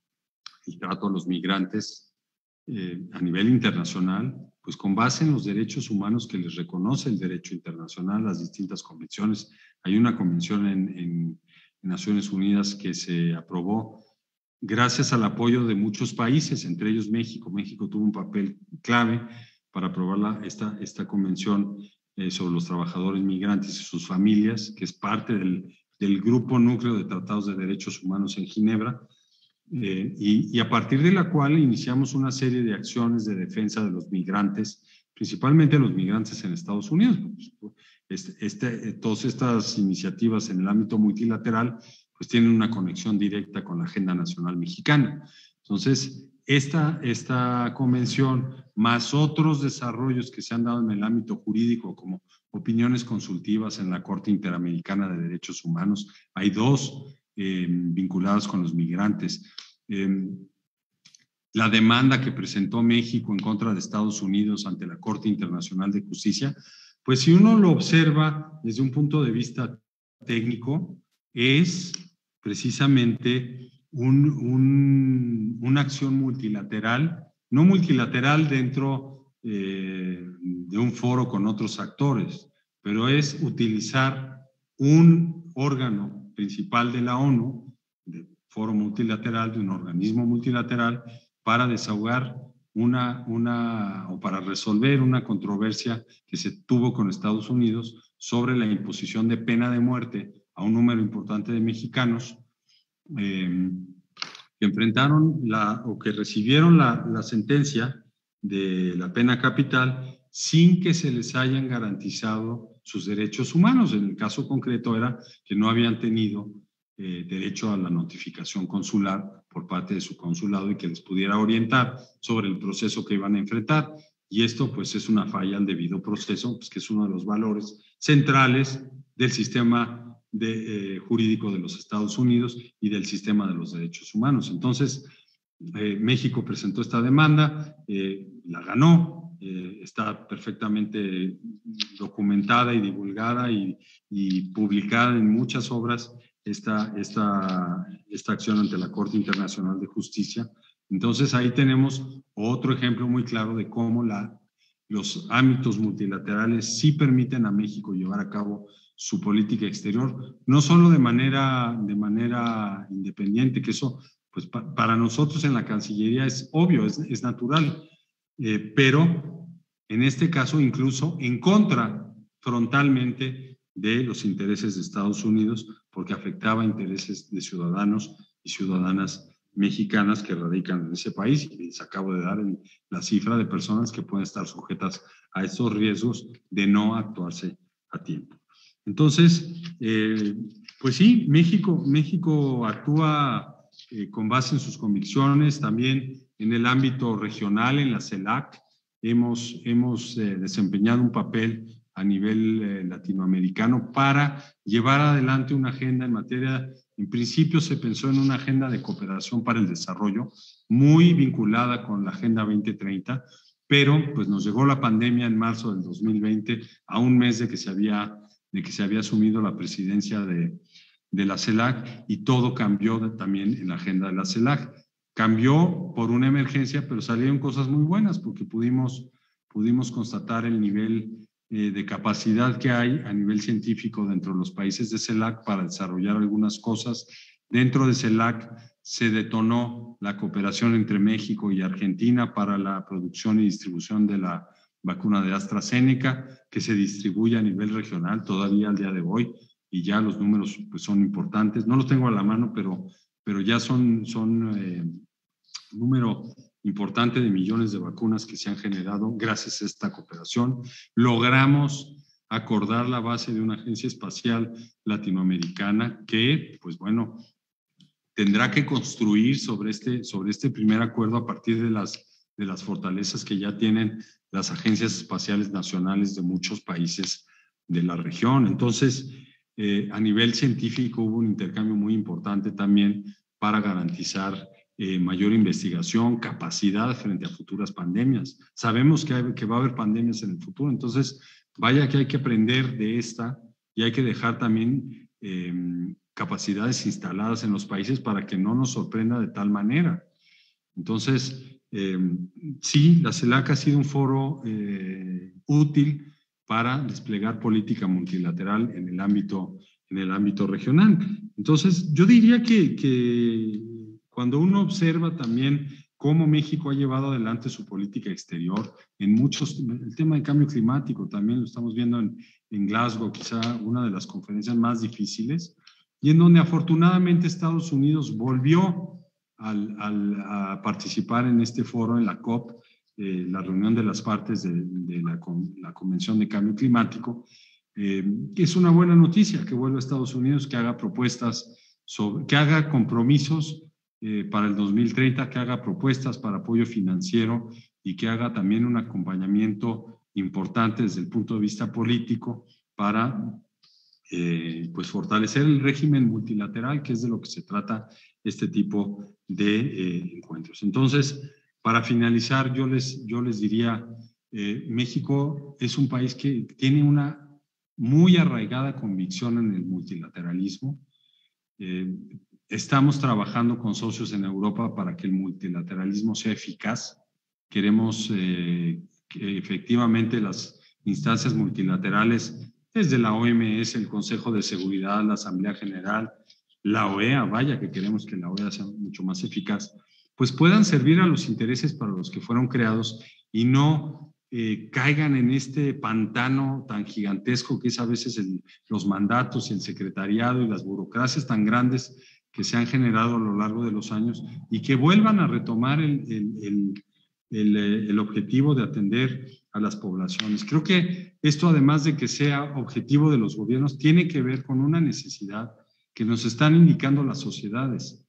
el trato a los migrantes eh, a nivel internacional, pues con base en los derechos humanos que les reconoce el derecho internacional, las distintas convenciones. Hay una convención en, en, en Naciones Unidas que se aprobó gracias al apoyo de muchos países, entre ellos México. México tuvo un papel clave para aprobar la, esta, esta convención eh, sobre los trabajadores migrantes y sus familias, que es parte del, del grupo núcleo de tratados de derechos humanos en Ginebra. Eh, y, y a partir de la cual iniciamos una serie de acciones de defensa de los migrantes, principalmente los migrantes en Estados Unidos. Este, este, todas estas iniciativas en el ámbito multilateral pues tienen una conexión directa con la agenda nacional mexicana. Entonces, esta, esta convención, más otros desarrollos que se han dado en el ámbito jurídico, como opiniones consultivas en la Corte Interamericana de Derechos Humanos, hay dos Eh, vinculados con los migrantes. Eh, la demanda que presentó México en contra de Estados Unidos ante la Corte Internacional de Justicia, pues si uno lo observa desde un punto de vista técnico, es precisamente un, un, una acción multilateral, no multilateral dentro eh, de un foro con otros actores, pero es utilizar un órgano principal de la ONU, de foro multilateral, de un organismo multilateral, para desahogar una, una, o para resolver una controversia que se tuvo con Estados Unidos sobre la imposición de pena de muerte a un número importante de mexicanos eh, que enfrentaron la, o que recibieron la, la sentencia de la pena capital sin que se les hayan garantizado sus derechos humanos. En el caso concreto era que no habían tenido eh, derecho a la notificación consular por parte de su consulado y que les pudiera orientar sobre el proceso que iban a enfrentar. Y esto pues es una falla al debido proceso, pues, que es uno de los valores centrales del sistema de, eh, jurídico de los Estados Unidos y del sistema de los derechos humanos. Entonces, eh, México presentó esta demanda, eh, la ganó, Eh, está perfectamente documentada y divulgada y, y publicada en muchas obras esta, esta, esta acción ante la Corte Internacional de Justicia. Entonces ahí tenemos otro ejemplo muy claro de cómo la, los ámbitos multilaterales sí permiten a México llevar a cabo su política exterior, no solo de manera, de manera independiente, que eso pues pa, para nosotros en la Cancillería es obvio, es, es natural, eh, pero en este caso incluso en contra frontalmente de los intereses de Estados Unidos, porque afectaba intereses de ciudadanos y ciudadanas mexicanas que radican en ese país, y les acabo de dar el, la cifra de personas que pueden estar sujetas a estos riesgos de no actuarse a tiempo. Entonces, eh, pues sí, México, México actúa eh, con base en sus convicciones, también en el ámbito regional, en la CELAC, hemos, hemos eh, desempeñado un papel a nivel eh, latinoamericano para llevar adelante una agenda en materia, en principio se pensó en una agenda de cooperación para el desarrollo, muy vinculada con la Agenda veinte treinta, pero pues nos llegó la pandemia en marzo del dos mil veinte, a un mes de que se había, de que se había asumido la presidencia de, de la CELAC, y todo cambió de, también en la agenda de la CELAC. Cambió por una emergencia, pero salieron cosas muy buenas porque pudimos, pudimos constatar el nivel eh, de capacidad que hay a nivel científico dentro de los países de CELAC para desarrollar algunas cosas. Dentro de CELAC se detonó la cooperación entre México y Argentina para la producción y distribución de la vacuna de AstraZeneca, que se distribuye a nivel regional todavía al día de hoy, y ya los números pues, son importantes. No los tengo a la mano, pero, pero ya son, son eh, un número importante de millones de vacunas que se han generado gracias a esta cooperación. Logramos acordar la base de una agencia espacial latinoamericana que, pues bueno, tendrá que construir sobre este, sobre este primer acuerdo a partir de las, de las fortalezas que ya tienen las agencias espaciales nacionales de muchos países de la región. Entonces, eh, a nivel científico hubo un intercambio muy importante también para garantizar eh, mayor investigación, capacidad frente a futuras pandemias. Sabemos que, hay, que va a haber pandemias en el futuro, entonces vaya que hay que aprender de esta y hay que dejar también eh, capacidades instaladas en los países para que no nos sorprenda de tal manera. Entonces, eh, sí, la CELAC ha sido un foro eh, útil para desplegar política multilateral en el ámbito, en el ámbito regional. Entonces, yo diría que, que cuando uno observa también cómo México ha llevado adelante su política exterior en muchos, el tema del cambio climático también lo estamos viendo en, en Glasgow, quizá una de las conferencias más difíciles, y en donde afortunadamente Estados Unidos volvió al, al, a participar en este foro, en la COP, eh, la reunión de las partes de, de la, la Convención de Cambio Climático, eh, que es una buena noticia que vuelva a Estados Unidos, que haga propuestas, sobre, que haga compromisos eh, para el dos mil treinta, que haga propuestas para apoyo financiero y que haga también un acompañamiento importante desde el punto de vista político para eh, pues fortalecer el régimen multilateral, que es de lo que se trata este tipo de eh, encuentros. Entonces, para finalizar, yo les, yo les diría, eh, México es un país que tiene una muy arraigada convicción en el multilateralismo. Eh, estamos trabajando con socios en Europa para que el multilateralismo sea eficaz. Queremos eh, que efectivamente las instancias multilaterales, desde la O M S, el Consejo de Seguridad, la Asamblea General, la O E A, vaya que queremos que la O E A sea mucho más eficaz, pues puedan servir a los intereses para los que fueron creados y no eh, caigan en este pantano tan gigantesco que es a veces el, los mandatos y el secretariado y las burocracias tan grandes que se han generado a lo largo de los años, y que vuelvan a retomar el, el, el, el, el objetivo de atender a las poblaciones. Creo que esto, además de que sea objetivo de los gobiernos, tiene que ver con una necesidad que nos están indicando las sociedades.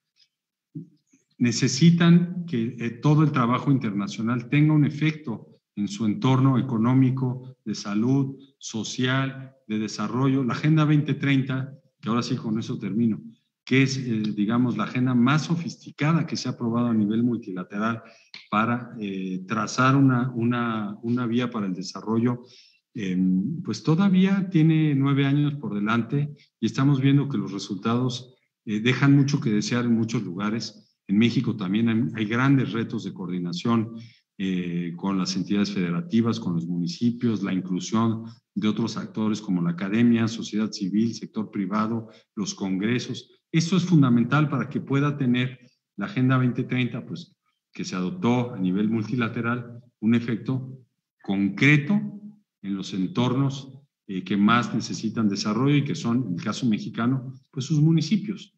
Necesitan que eh, todo el trabajo internacional tenga un efecto en su entorno económico, de salud, social, de desarrollo. La Agenda veinte treinta, que ahora sí con eso termino, que es, eh, digamos, la agenda más sofisticada que se ha aprobado a nivel multilateral para eh, trazar una, una, una vía para el desarrollo, eh, pues todavía tiene nueve años por delante y estamos viendo que los resultados eh, dejan mucho que desear en muchos lugares. En México también hay, hay grandes retos de coordinación eh, con las entidades federativas, con los municipios, la inclusión de otros actores como la academia, sociedad civil, sector privado, los congresos. Eso es fundamental para que pueda tener la Agenda veinte treinta, pues, que se adoptó a nivel multilateral, un efecto concreto en los entornos eh, que más necesitan desarrollo y que son, en el caso mexicano, pues sus municipios.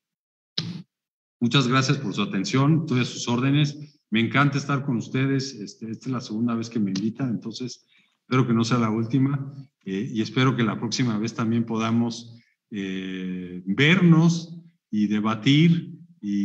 Muchas gracias por su atención, estoy a sus órdenes. Me encanta estar con ustedes. Este, esta es la segunda vez que me invitan, entonces espero que no sea la última eh, y espero que la próxima vez también podamos eh, vernos y debatir,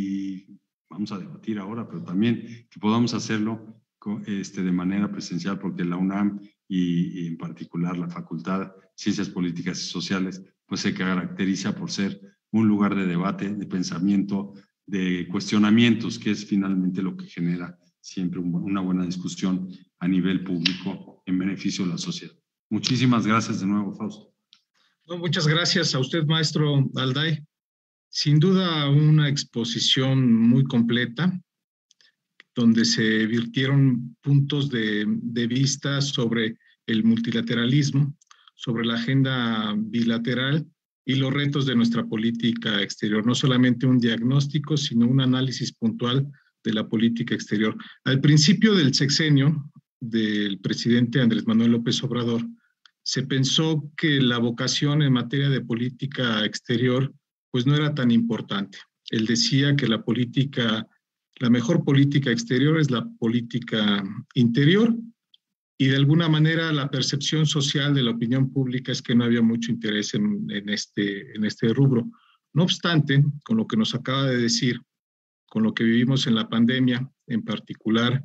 y vamos a debatir ahora, pero también que podamos hacerlo con, este, de manera presencial, porque la UNAM y, y en particular la Facultad de Ciencias Políticas y Sociales pues se caracteriza por ser un lugar de debate, de pensamiento, de cuestionamientos, que es finalmente lo que genera siempre un, una buena discusión a nivel público en beneficio de la sociedad. Muchísimas gracias de nuevo, Fausto. No, muchas gracias a usted, maestro Alday. Sin duda una exposición muy completa, donde se virtieron puntos de, de vista sobre el multilateralismo, sobre la agenda bilateral y los retos de nuestra política exterior. No solamente un diagnóstico, sino un análisis puntual de la política exterior. Al principio del sexenio del presidente Andrés Manuel López Obrador, se pensó que la vocación en materia de política exterior pues no era tan importante. Él decía que la política, la mejor política exterior es la política interior, y de alguna manera la percepción social de la opinión pública es que no había mucho interés en, en, este, en este rubro. No obstante, con lo que nos acaba de decir, con lo que vivimos en la pandemia, en particular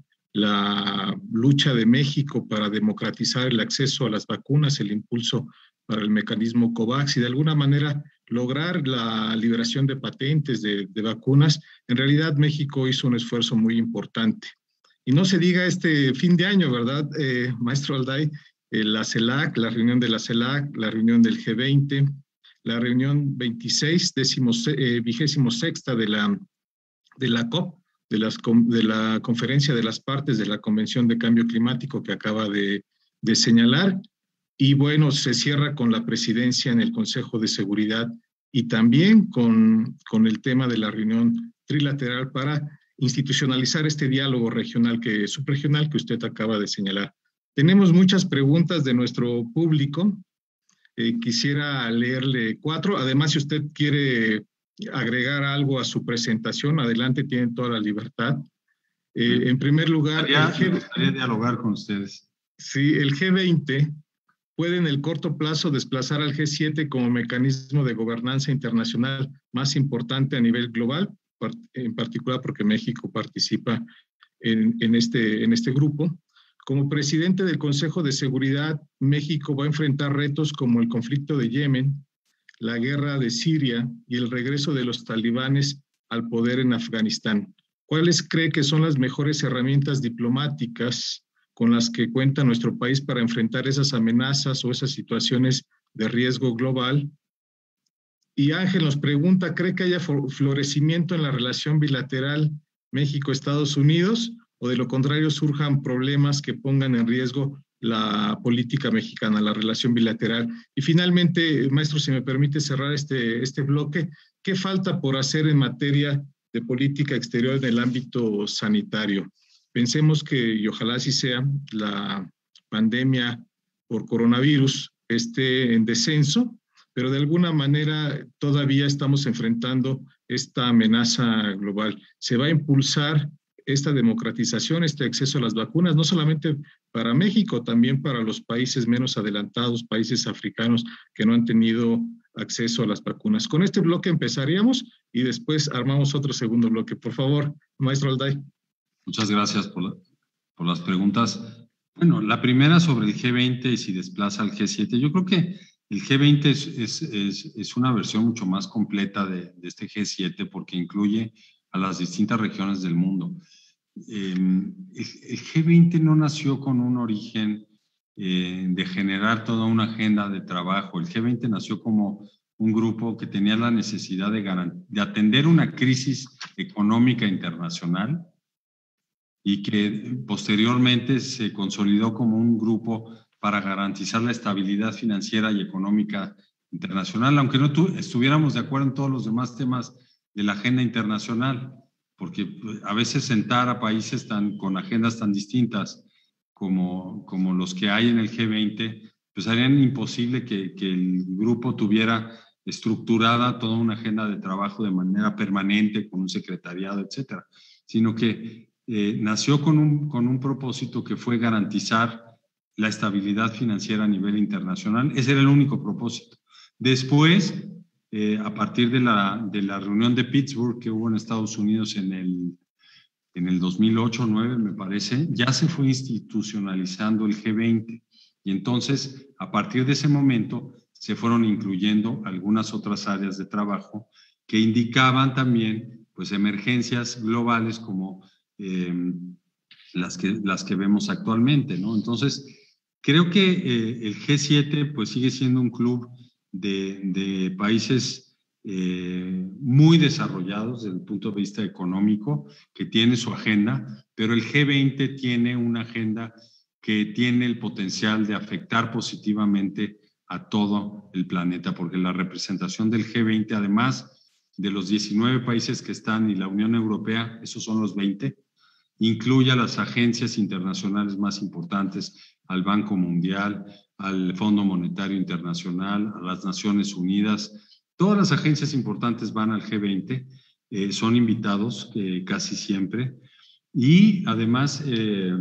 la lucha de México para democratizar el acceso a las vacunas, el impulso para el mecanismo COVAX y de alguna manera lograr la liberación de patentes de, de vacunas, en realidad México hizo un esfuerzo muy importante. Y no se diga este fin de año, ¿verdad, eh, maestro Alday? Eh, la CELAC, la reunión de la CELAC, la reunión del G veinte, la reunión veintiséis, decimos, eh, vigésimo sexta de la, de la COP, de, las, de la Conferencia de las Partes de la Convención de Cambio Climático que acaba de, de señalar. Y bueno, se cierra con la presidencia en el Consejo de Seguridad y también con, con el tema de la reunión trilateral para institucionalizar este diálogo regional, que, subregional que usted acaba de señalar. Tenemos muchas preguntas de nuestro público. Eh, quisiera leerle cuatro. Además, si usted quiere agregar algo a su presentación, adelante, tienen toda la libertad. Eh, en primer lugar, me gustaría, me gustaría dialogar con ustedes. Sí, el G veinte puede en el corto plazo desplazar al G siete como mecanismo de gobernanza internacional más importante a nivel global, en particular porque México participa en, en, este, en este grupo. Como presidente del Consejo de Seguridad, México va a enfrentar retos como el conflicto de Yemen, la guerra de Siria y el regreso de los talibanes al poder en Afganistán. ¿Cuáles cree que son las mejores herramientas diplomáticas con las que cuenta nuestro país para enfrentar esas amenazas o esas situaciones de riesgo global? Y Ángel nos pregunta, ¿cree que haya florecimiento en la relación bilateral México-Estados Unidos o de lo contrario surjan problemas que pongan en riesgo la política mexicana, la relación bilateral? Y finalmente, maestro, si me permite cerrar este, este bloque, ¿qué falta por hacer en materia de política exterior en el ámbito sanitario? Pensemos que, y ojalá así sea, la pandemia por coronavirus esté en descenso, pero de alguna manera todavía estamos enfrentando esta amenaza global. Se va a impulsar esta democratización, este acceso a las vacunas, no solamente para México, también para los países menos adelantados, países africanos que no han tenido acceso a las vacunas. Con este bloque empezaríamos y después armamos otro segundo bloque. Por favor, maestro Alday. Muchas gracias por, la, por las preguntas. Bueno, la primera sobre el G veinte y si desplaza al G siete. Yo creo que el G veinte es, es, es, es una versión mucho más completa de, de este G siete porque incluye a las distintas regiones del mundo. Eh, el, el G veinte no nació con un origen eh, de generar toda una agenda de trabajo. El G veinte nació como un grupo que tenía la necesidad de, de atender una crisis económica internacional y que posteriormente se consolidó como un grupo para garantizar la estabilidad financiera y económica internacional, aunque no tu, estuviéramos de acuerdo en todos los demás temas de la agenda internacional, porque a veces sentar a países tan, con agendas tan distintas como, como los que hay en el G veinte, pues harían imposible que, que el grupo tuviera estructurada toda una agenda de trabajo de manera permanente, con un secretariado, etcétera, sino que eh, nació con un, con un propósito que fue garantizar la estabilidad financiera a nivel internacional. Ese era el único propósito. Después, eh, a partir de la, de la reunión de Pittsburgh que hubo en Estados Unidos en el, en el dos mil ocho, dos mil nueve, me parece, ya se fue institucionalizando el G veinte. Y entonces, a partir de ese momento, se fueron incluyendo algunas otras áreas de trabajo que indicaban también pues, emergencias globales como eh, las, que, las que vemos actualmente, ¿no? Entonces, creo que eh, el G siete pues, sigue siendo un club de, de países eh, muy desarrollados desde el punto de vista económico, que tiene su agenda, pero el G veinte tiene una agenda que tiene el potencial de afectar positivamente a todo el planeta, porque la representación del G veinte, además de los diecinueve países que están y la Unión Europea, esos son los veinte, incluye a las agencias internacionales más importantes, al Banco Mundial, al Fondo Monetario Internacional, a las Naciones Unidas. Todas las agencias importantes van al G veinte, eh, son invitados eh, casi siempre, y además, eh,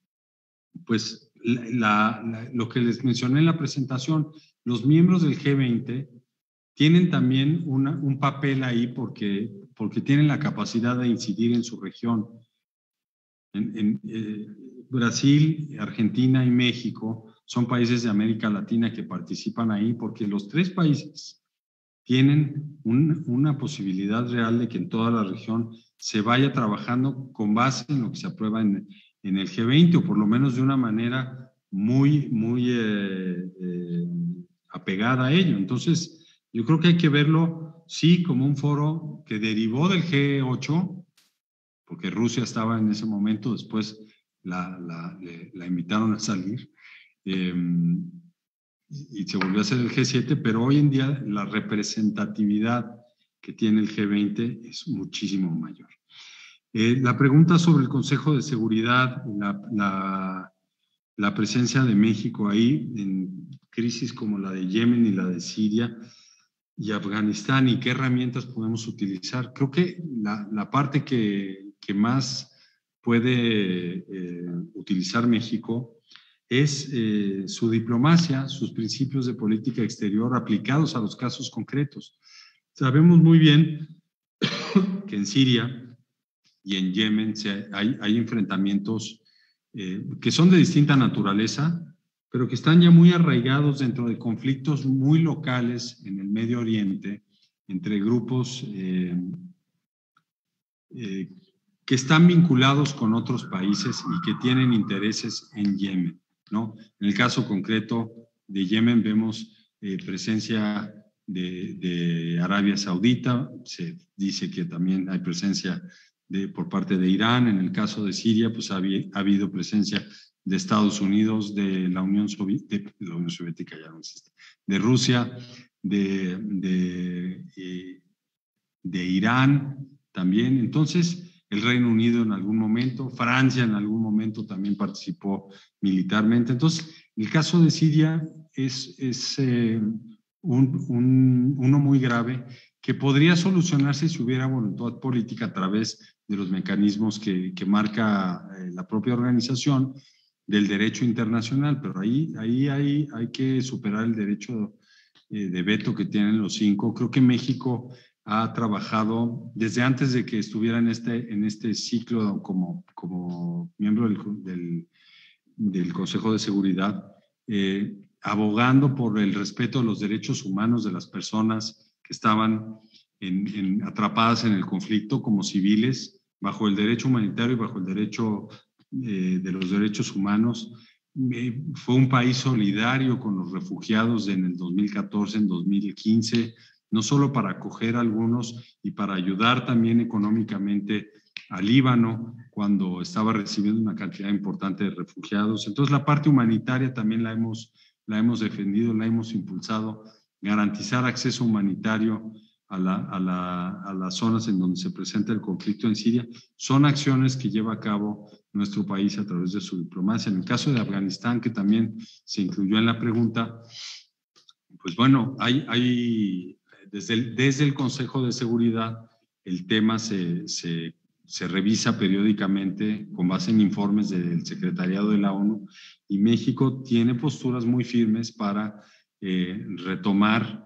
pues la, la, lo que les mencioné en la presentación, los miembros del G veinte tienen también una, un papel ahí porque, porque tienen la capacidad de incidir en su región. En, en eh, Brasil, Argentina y México son países de América Latina que participan ahí porque los tres países tienen un, una posibilidad real de que en toda la región se vaya trabajando con base en lo que se aprueba en, en el G veinte, o por lo menos de una manera muy, muy eh, eh, apegada a ello. Entonces, yo creo que hay que verlo, sí, como un foro que derivó del G ocho, porque Rusia estaba en ese momento, después la, la, le, la invitaron a salir, eh, y se volvió a hacer el G siete, pero hoy en día la representatividad que tiene el G veinte es muchísimo mayor. Eh, la pregunta sobre el Consejo de Seguridad, la, la, la presencia de México ahí en crisis como la de Yemen y la de Siria y Afganistán, y qué herramientas podemos utilizar. Creo que la, la parte que, que más puede eh, utilizar México es eh, su diplomacia, sus principios de política exterior aplicados a los casos concretos. Sabemos muy bien que en Siria y en Yemen se, hay, hay enfrentamientos eh, que son de distinta naturaleza, pero que están ya muy arraigados dentro de conflictos muy locales en el Medio Oriente, entre grupos eh, eh, que están vinculados con otros países y que tienen intereses en Yemen, ¿no? En el caso concreto de Yemen vemos eh, presencia de, de Arabia Saudita, se dice que también hay presencia de, por parte de Irán. En el caso de Siria, pues ha, ha habido presencia de Estados Unidos, de la Unión Soviética, de la Unión Soviética ya no existe, de Rusia, de, de, eh, de Irán también. Entonces, el Reino Unido en algún momento, Francia en algún momento también participó militarmente. Entonces, el caso de Siria es, es eh, un, un, uno muy grave que podría solucionarse si hubiera voluntad política a través de los mecanismos que, que marca eh, la propia organización del derecho internacional, pero ahí, ahí hay, hay que superar el derecho eh, de veto que tienen los cinco. Creo que México ha trabajado desde antes de que estuviera en este, en este ciclo como, como miembro del, del, del Consejo de Seguridad, eh, abogando por el respeto a los derechos humanos de las personas que estaban en, en, atrapadas en el conflicto como civiles, bajo el derecho humanitario y bajo el derecho eh, de los derechos humanos. Eh, fue un país solidario con los refugiados en el dos mil catorce, en dos mil quince, no solo para acoger a algunos y para ayudar también económicamente a Líbano cuando estaba recibiendo una cantidad importante de refugiados. Entonces la parte humanitaria también la hemos, la hemos defendido, la hemos impulsado, garantizar acceso humanitario a, la, a, la, a las zonas en donde se presenta el conflicto en Siria, son acciones que lleva a cabo nuestro país a través de su diplomacia. En el caso de Afganistán, que también se incluyó en la pregunta, pues bueno, hay, hay desde, el, desde el Consejo de Seguridad el tema se, se, se revisa periódicamente con base en informes del Secretariado de la ONU, y México tiene posturas muy firmes para eh, retomar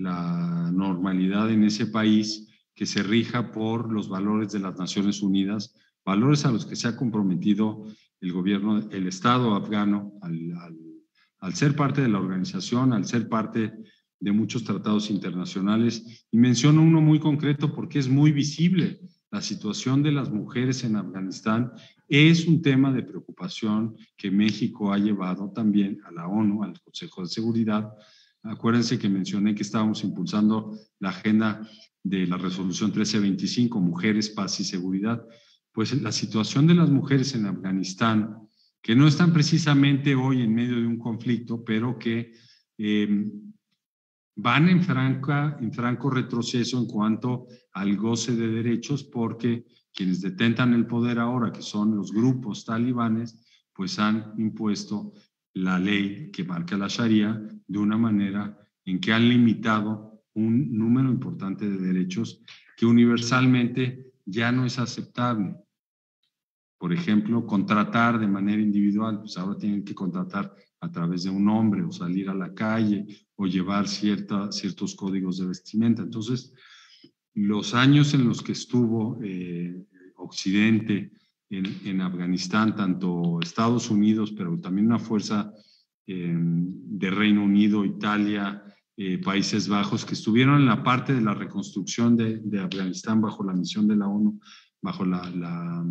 la normalidad en ese país que se rija por los valores de las Naciones Unidas, valores a los que se ha comprometido el gobierno, el Estado afgano al, al, al ser parte de la organización, al ser parte de muchos tratados internacionales. Y menciono uno muy concreto porque es muy visible. La situación de las mujeres en Afganistán es un tema de preocupación que México ha llevado también a la ONU, al Consejo de Seguridad. Acuérdense que mencioné que estábamos impulsando la agenda de la resolución trece veinticinco, Mujeres, Paz y Seguridad. Pues la situación de las mujeres en Afganistán, que no están precisamente hoy en medio de un conflicto, pero que eh, van en, franca, en franco retroceso en cuanto al goce de derechos, porque quienes detentan el poder ahora, que son los grupos talibanes, pues han impuesto la ley que marca la Sharia de una manera en que han limitado un número importante de derechos que universalmente ya no es aceptable. Por ejemplo, contratar de manera individual, pues ahora tienen que contratar a través de un hombre o salir a la calle o llevar cierta, ciertos códigos de vestimenta. Entonces, los años en los que estuvo eh, Occidente en, en Afganistán, tanto Estados Unidos, pero también una fuerza eh, de Reino Unido, Italia, eh, Países Bajos, que estuvieron en la parte de la reconstrucción de, de Afganistán bajo la misión de la ONU, bajo la, la,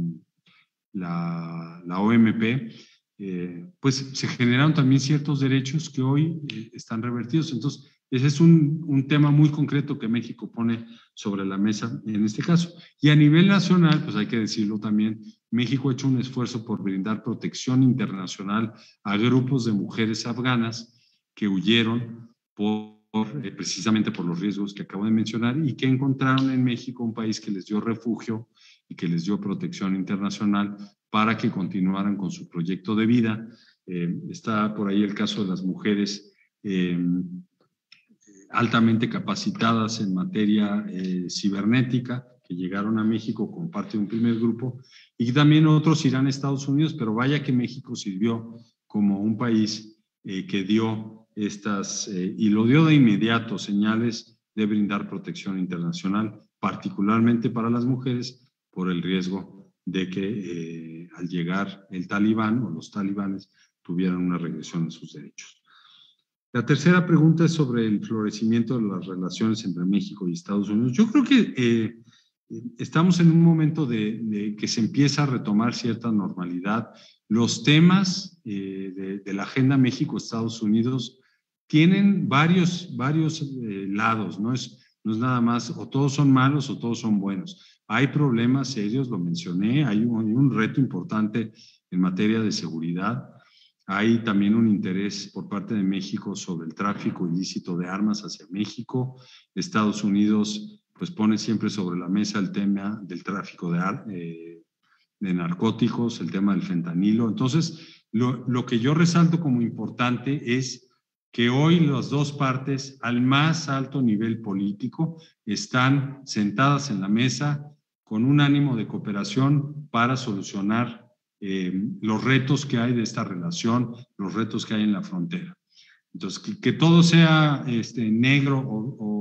la, la O M P, eh, pues se generaron también ciertos derechos que hoy eh, están revertidos. Entonces, ese es un, un tema muy concreto que México pone sobre la mesa en este caso. Y a nivel nacional, pues hay que decirlo también, México ha hecho un esfuerzo por brindar protección internacional a grupos de mujeres afganas que huyeron por, eh, precisamente por los riesgos que acabo de mencionar y que encontraron en México un país que les dio refugio y que les dio protección internacional para que continuaran con su proyecto de vida. Eh, está por ahí el caso de las mujeres eh, altamente capacitadas en materia eh, cibernética, que llegaron a México como parte de un primer grupo, y también otros irán a Estados Unidos, pero vaya que México sirvió como un país eh, que dio estas, eh, y lo dio de inmediato, señales de brindar protección internacional, particularmente para las mujeres, por el riesgo de que eh, al llegar el talibán o los talibanes tuvieran una regresión a sus derechos. La tercera pregunta es sobre el florecimiento de las relaciones entre México y Estados Unidos. Yo creo que eh, estamos en un momento de, de que se empieza a retomar cierta normalidad. Los temas eh, de, de la agenda México-Estados Unidos tienen varios, varios eh, lados, ¿no? Es, no es nada más o todos son malos o todos son buenos. Hay problemas serios, lo mencioné, hay un, hay un reto importante en materia de seguridad. Hay también un interés por parte de México sobre el tráfico ilícito de armas hacia México. Estados Unidos pues pone siempre sobre la mesa el tema del tráfico de, eh, de narcóticos, el tema del fentanilo. Entonces, lo, lo que yo resalto como importante es que hoy las dos partes al más alto nivel político están sentadas en la mesa con un ánimo de cooperación para solucionar Eh, los retos que hay de esta relación, los retos que hay en la frontera. Entonces, que, que todo sea este, negro o, o,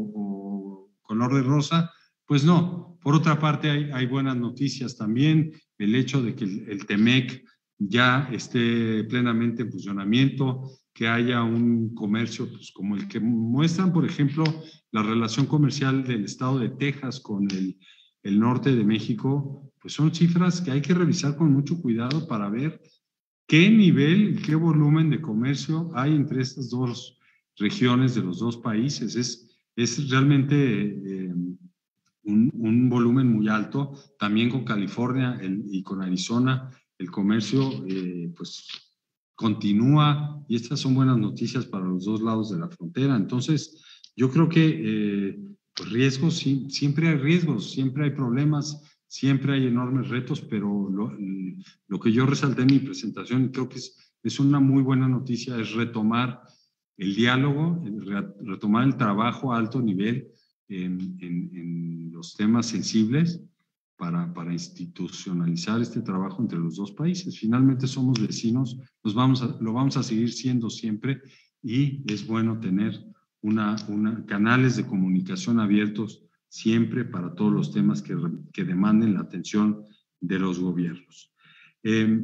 o color de rosa, pues no. Por otra parte, hay, hay buenas noticias también. El hecho de que el, el TEMEC ya esté plenamente en funcionamiento, que haya un comercio pues, como el que muestran, por ejemplo, la relación comercial del estado de Texas con el, el norte de México, pues son cifras que hay que revisar con mucho cuidado para ver qué nivel, qué volumen de comercio hay entre estas dos regiones de los dos países. Es, es realmente eh, un, un volumen muy alto. También con California el, y con Arizona el comercio eh, pues continúa, y estas son buenas noticias para los dos lados de la frontera. Entonces, yo creo que eh, pues riesgos, sí, siempre hay riesgos, siempre hay problemas, siempre hay enormes retos, pero lo, lo que yo resalté en mi presentación, y creo que es, es una muy buena noticia, es retomar el diálogo, retomar el trabajo a alto nivel en, en, en los temas sensibles para, para institucionalizar este trabajo entre los dos países. Finalmente somos vecinos, nos vamos a, lo vamos a seguir siendo siempre, y es bueno tener una, una, canales de comunicación abiertos siempre para todos los temas que, que demanden la atención de los gobiernos. Eh,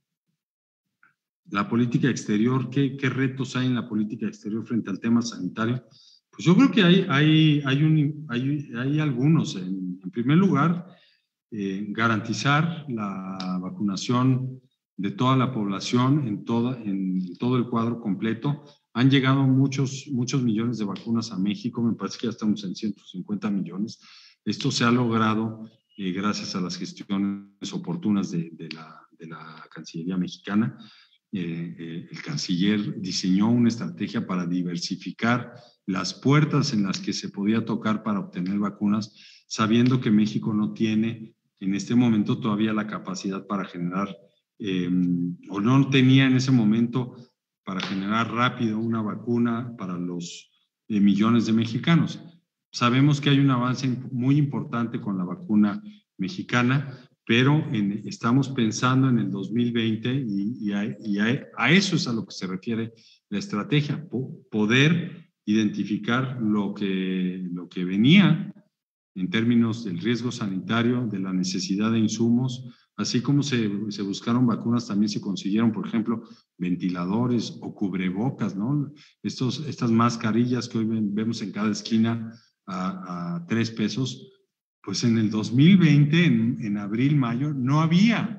la política exterior, ¿qué, ¿qué retos hay en la política exterior frente al tema sanitario? Pues yo creo que hay, hay, hay, un, hay, hay algunos. En, en primer lugar, eh, garantizar la vacunación de toda la población en, toda, en todo el cuadro completo. Han llegado muchos, muchos millones de vacunas a México, me parece que ya estamos en ciento cincuenta millones. Esto se ha logrado eh, gracias a las gestiones oportunas de, de, la, de la Cancillería mexicana. Eh, eh, el canciller diseñó una estrategia para diversificar las puertas en las que se podía tocar para obtener vacunas, sabiendo que México no tiene en este momento todavía la capacidad para generar, eh, o no tenía en ese momento para generar rápido una vacuna para los eh, millones de mexicanos. Sabemos que hay un avance muy importante con la vacuna mexicana, pero en, estamos pensando en el dos mil veinte y, y, a, y a, a eso es a lo que se refiere la estrategia, po, poder identificar lo que, lo que venía en términos del riesgo sanitario, de la necesidad de insumos, así como se, se buscaron vacunas, también se consiguieron, por ejemplo, ventiladores o cubrebocas, ¿no? Estos, estas mascarillas que hoy vemos en cada esquina a, a tres pesos, pues en el dos mil veinte, en, en abril, mayo, no había.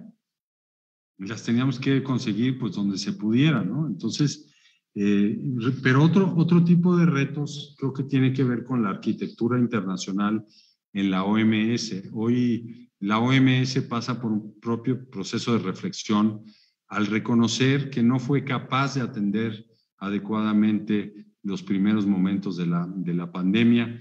Las teníamos que conseguir pues donde se pudiera, ¿no? Entonces, eh, pero otro, otro tipo de retos creo que tiene que ver con la arquitectura internacional en la O M S. Hoy la O M S pasa por un propio proceso de reflexión al reconocer que no fue capaz de atender adecuadamente los primeros momentos de la, de la pandemia,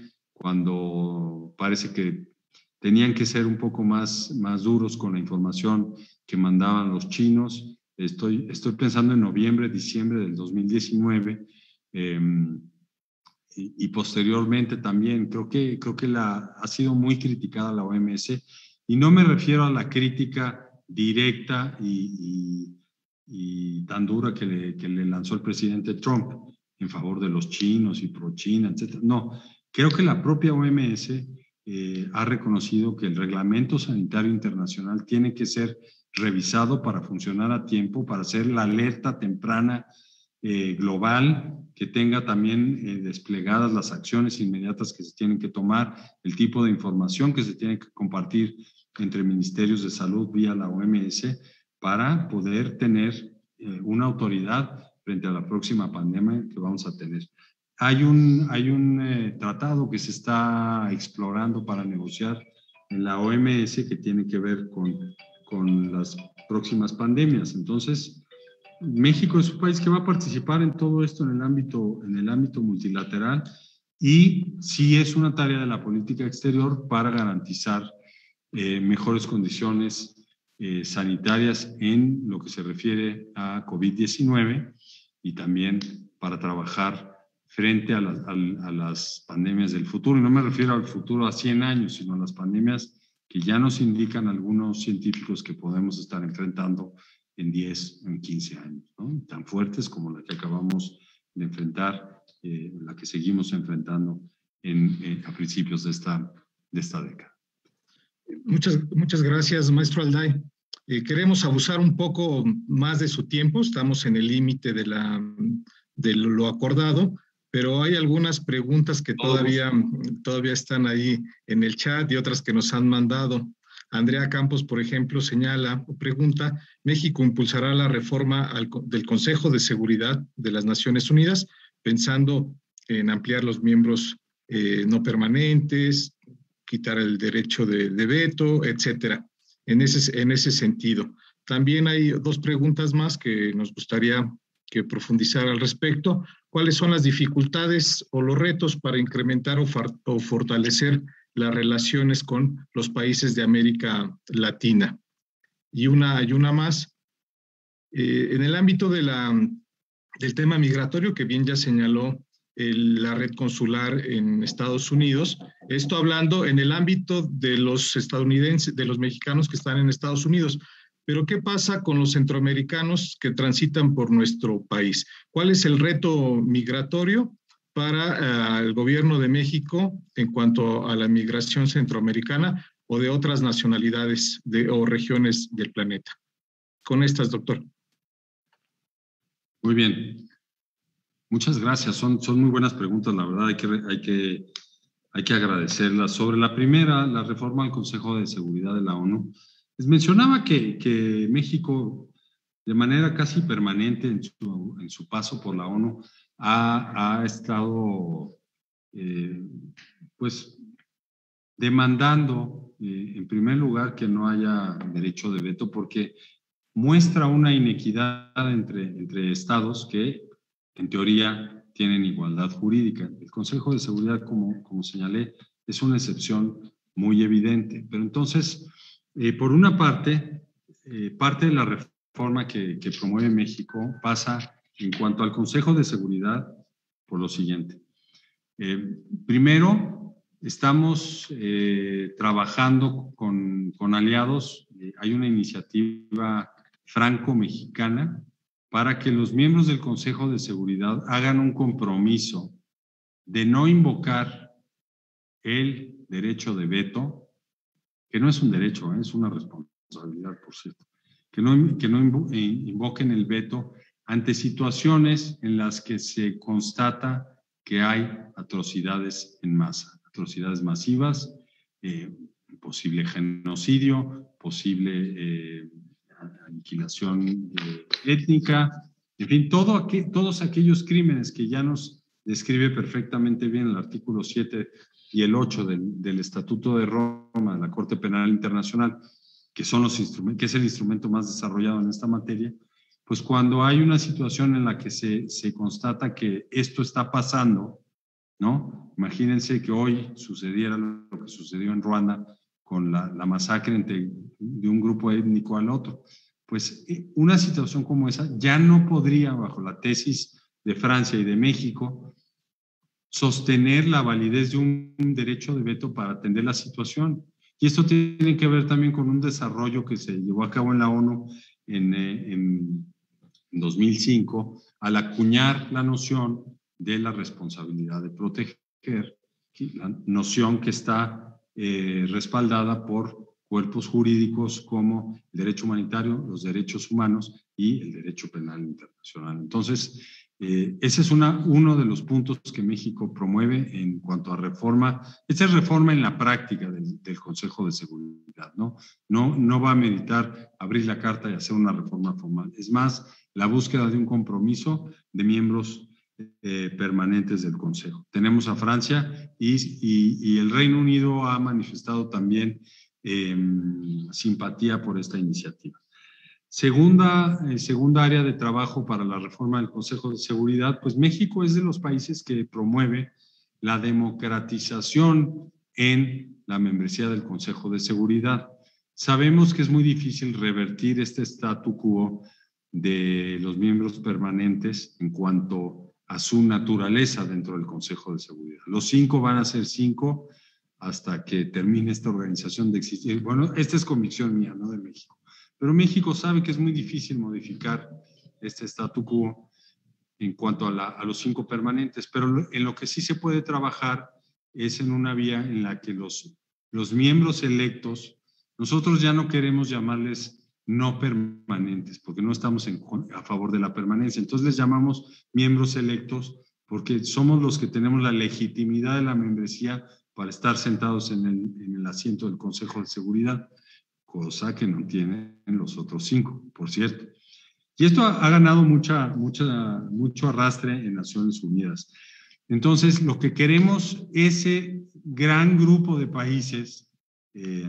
cuando parece que tenían que ser un poco más, más duros con la información que mandaban los chinos. Estoy, estoy pensando en noviembre, diciembre del dos mil diecinueve, eh, y, y posteriormente también. Creo que, creo que la, ha sido muy criticada la O M S, y no me refiero a la crítica directa y, y, y tan dura que le, que le lanzó el presidente Trump en favor de los chinos y pro China, etcétera. No, creo que la propia O M S eh, ha reconocido que el reglamento sanitario internacional tiene que ser revisado para funcionar a tiempo, para hacer la alerta temprana eh, global, que tenga también eh, desplegadas las acciones inmediatas que se tienen que tomar, el tipo de información que se tiene que compartir entre ministerios de salud vía la O M S, para poder tener eh, una autoridad frente a la próxima pandemia que vamos a tener. Hay un, hay un eh, tratado que se está explorando para negociar en la O M S que tiene que ver con, con las próximas pandemias. Entonces, México es un país que va a participar en todo esto en el ámbito, en el ámbito multilateral, y sí es una tarea de la política exterior para garantizar eh, mejores condiciones eh, sanitarias en lo que se refiere a COVID diecinueve, y también para trabajar frente a, la, a, a las pandemias del futuro. Y no me refiero al futuro a cien años, sino a las pandemias que ya nos indican algunos científicos que podemos estar enfrentando en diez, en quince años, ¿no? Tan fuertes como la que acabamos de enfrentar, eh, la que seguimos enfrentando en, eh, a principios de esta, de esta década. Muchas, muchas gracias, maestro Alday. Eh, queremos abusar un poco más de su tiempo, estamos en el límite de, la, de lo acordado, pero hay algunas preguntas que todavía, todavía están ahí en el chat y otras que nos han mandado. Andrea Campos, por ejemplo, señala o pregunta: ¿México impulsará la reforma al, del Consejo de Seguridad de las Naciones Unidas, pensando en ampliar los miembros eh, no permanentes, quitar el derecho de, de veto, etcétera, en ese, en ese sentido. También hay dos preguntas más que nos gustaría que profundizara al respecto. ¿Cuáles son las dificultades o los retos para incrementar o, for, o fortalecer las relaciones con los países de América Latina? Y una, y una más, eh, en el ámbito de la, del tema migratorio, que bien ya señaló el, la red consular en Estados Unidos, esto hablando en el ámbito de los estadounidenses, de los mexicanos que están en Estados Unidos. Pero ¿qué pasa con los centroamericanos que transitan por nuestro país? ¿Cuál es el reto migratorio para uh, el gobierno de México en cuanto a la migración centroamericana o de otras nacionalidades de, o regiones del planeta? Con estas, doctor. Muy bien. Muchas gracias. Son, son muy buenas preguntas, la verdad, hay que, hay que, hay que agradecerlas. Sobre la primera, la reforma al Consejo de Seguridad de la ONU, les mencionaba que, que México, de manera casi permanente en su, en su paso por la ONU, ha, ha estado eh, pues demandando, eh, en primer lugar, que no haya derecho de veto, porque muestra una inequidad entre, entre estados que, en teoría, tienen igualdad jurídica. El Consejo de Seguridad, como, como señalé, es una excepción muy evidente. Pero entonces, eh, por una parte, eh, parte de la reforma que, que promueve México pasa en cuanto al Consejo de Seguridad por lo siguiente. Eh, primero, estamos eh, trabajando con, con aliados. Eh, hay una iniciativa franco-mexicana para que los miembros del Consejo de Seguridad hagan un compromiso de no invocar el derecho de veto, que no es un derecho, ¿eh? Es una responsabilidad, por cierto, que no, que no invoquen el veto ante situaciones en las que se constata que hay atrocidades en masa, atrocidades masivas, eh, posible genocidio, posible eh, aniquilación eh, étnica, en fin, todo aqu todos aquellos crímenes que ya nos describe perfectamente bien el artículo siete y el ocho del, del Estatuto de Roma, de la Corte Penal Internacional, que, son los instrumentos, que es el instrumento más desarrollado en esta materia, pues cuando hay una situación en la que se, se constata que esto está pasando, ¿no? Imagínense que hoy sucediera lo que sucedió en Ruanda con la, la masacre entre, de un grupo étnico al otro. Pues una situación como esa ya no podría, bajo la tesis de Francia y de México, sostener la validez de un derecho de veto para atender la situación. Y esto tiene que ver también con un desarrollo que se llevó a cabo en la ONU en, en, en dos mil cinco, al acuñar la noción de la responsabilidad de proteger, la noción que está eh, respaldada por cuerpos jurídicos como el derecho humanitario, los derechos humanos y el derecho penal internacional. Entonces, eh, ese es una, uno de los puntos que México promueve en cuanto a reforma. Esta es reforma en la práctica del, del Consejo de Seguridad, ¿no? No, no va a meditar abrir la carta y hacer una reforma formal. Es más, la búsqueda de un compromiso de miembros eh, permanentes del Consejo. Tenemos a Francia y, y, y el Reino Unido ha manifestado también eh, simpatía por esta iniciativa. Segunda, eh, segunda área de trabajo para la reforma del Consejo de Seguridad, pues México es de los países que promueve la democratización en la membresía del Consejo de Seguridad. Sabemos que es muy difícil revertir este statu quo de los miembros permanentes en cuanto a su naturaleza dentro del Consejo de Seguridad. Los cinco van a ser cinco hasta que termine esta organización de existir. Bueno, esta es convicción mía, no de México. Pero México sabe que es muy difícil modificar este statu quo en cuanto a, la, a los cinco permanentes, pero en lo que sí se puede trabajar es en una vía en la que los, los miembros electos, nosotros ya no queremos llamarles no permanentes, porque no estamos en, a favor de la permanencia, entonces les llamamos miembros electos porque somos los que tenemos la legitimidad de la membresía para estar sentados en el, en el asiento del Consejo de Seguridad, cosa que no tienen los otros cinco, por cierto. Y esto ha, ha ganado mucha, mucha, mucho arrastre en Naciones Unidas. Entonces, lo que queremos, ese gran grupo de países, eh,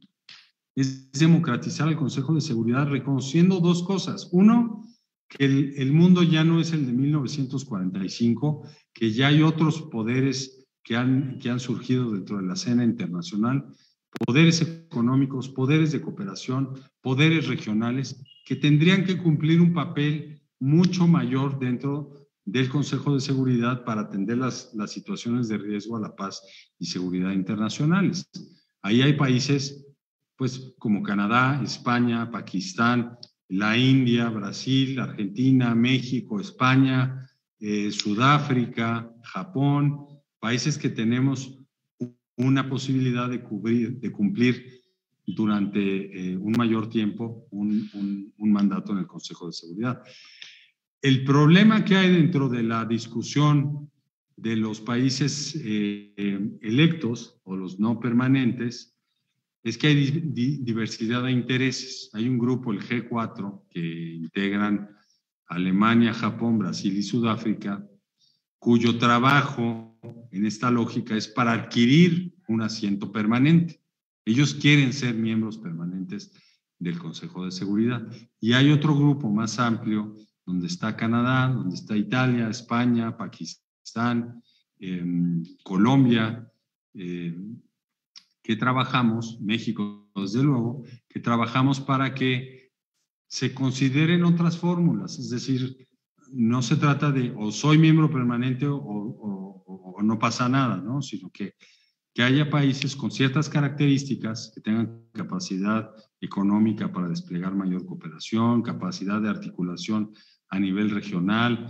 es democratizar el Consejo de Seguridad reconociendo dos cosas. Uno, que el, el mundo ya no es el de mil novecientos cuarenta y cinco, que ya hay otros poderes que han, que han surgido dentro de la escena internacional, poderes económicos, poderes de cooperación, poderes regionales, que tendrían que cumplir un papel mucho mayor dentro del Consejo de Seguridad para atender las, las situaciones de riesgo a la paz y seguridad internacionales. Ahí hay países pues como Canadá, España, Pakistán, la India, Brasil, Argentina, México, España, eh, Sudáfrica, Japón, países que tenemos una posibilidad de, cubrir, de cumplir durante eh, un mayor tiempo un, un, un mandato en el Consejo de Seguridad. El problema que hay dentro de la discusión de los países eh, electos o los no permanentes es que hay di diversidad de intereses. Hay un grupo, el G cuatro, que integran Alemania, Japón, Brasil y Sudáfrica, cuyo trabajo en esta lógica es para adquirir un asiento permanente. Ellos quieren ser miembros permanentes del Consejo de Seguridad. Y hay otro grupo más amplio, donde está Canadá, donde está Italia, España, Pakistán, eh, Colombia, eh, que trabajamos, México desde luego, que trabajamos para que se consideren otras fórmulas, es decir, no se trata de o soy miembro permanente o, o, o, o no pasa nada, ¿no? Sino que, que haya países con ciertas características que tengan capacidad económica para desplegar mayor cooperación, capacidad de articulación a nivel regional,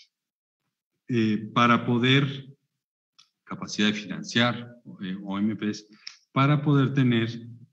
eh, para poder, capacidad de financiar, eh, O M Ps, para poder tener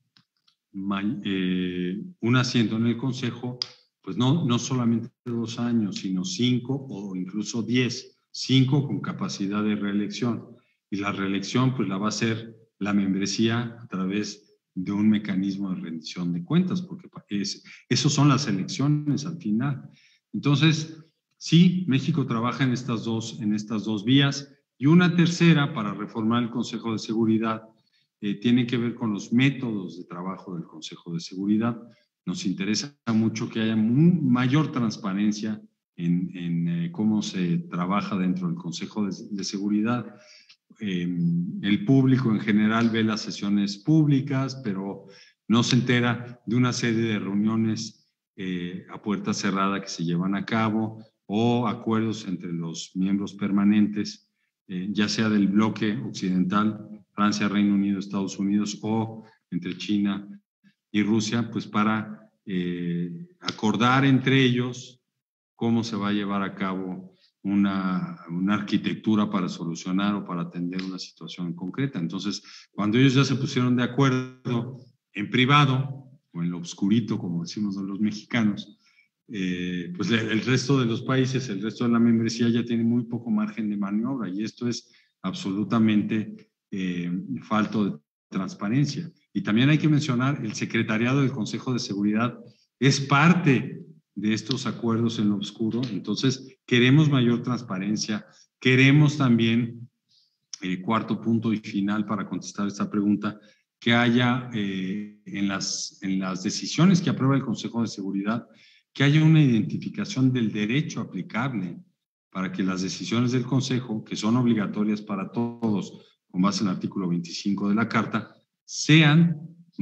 eh, un asiento en el Consejo, pues no, no solamente dos años, sino cinco o incluso diez, cinco con capacidad de reelección. Y la reelección pues la va a hacer la membresía a través de un mecanismo de rendición de cuentas, porque es, esos son las elecciones al final. Entonces, sí, México trabaja en estas dos, en estas dos vías, y una tercera para reformar el Consejo de Seguridad eh, tiene que ver con los métodos de trabajo del Consejo de Seguridad. Nos interesa mucho que haya muy, mayor transparencia en, en eh, cómo se trabaja dentro del Consejo de, de Seguridad. Eh, el público en general ve las sesiones públicas, pero no se entera de una serie de reuniones eh, a puerta cerrada que se llevan a cabo o acuerdos entre los miembros permanentes, eh, ya sea del bloque occidental, Francia, Reino Unido, Estados Unidos, o entre China y Rusia, pues para eh, acordar entre ellos cómo se va a llevar a cabo una, una arquitectura para solucionar o para atender una situación concreta. Entonces, cuando ellos ya se pusieron de acuerdo en privado, o en lo oscurito, como decimos los mexicanos, eh, pues el resto de los países, el resto de la membresía ya tiene muy poco margen de maniobra, y esto es absolutamente eh, falto de transparencia. Y también hay que mencionar, el secretariado del Consejo de Seguridad es parte de estos acuerdos en lo oscuro. Entonces, queremos mayor transparencia, queremos también, eh, cuarto punto y final para contestar esta pregunta, que haya eh, en, las, en las decisiones que aprueba el Consejo de Seguridad, que haya una identificación del derecho aplicable para que las decisiones del Consejo, que son obligatorias para todos, con base en el artículo veinticinco de la Carta, sean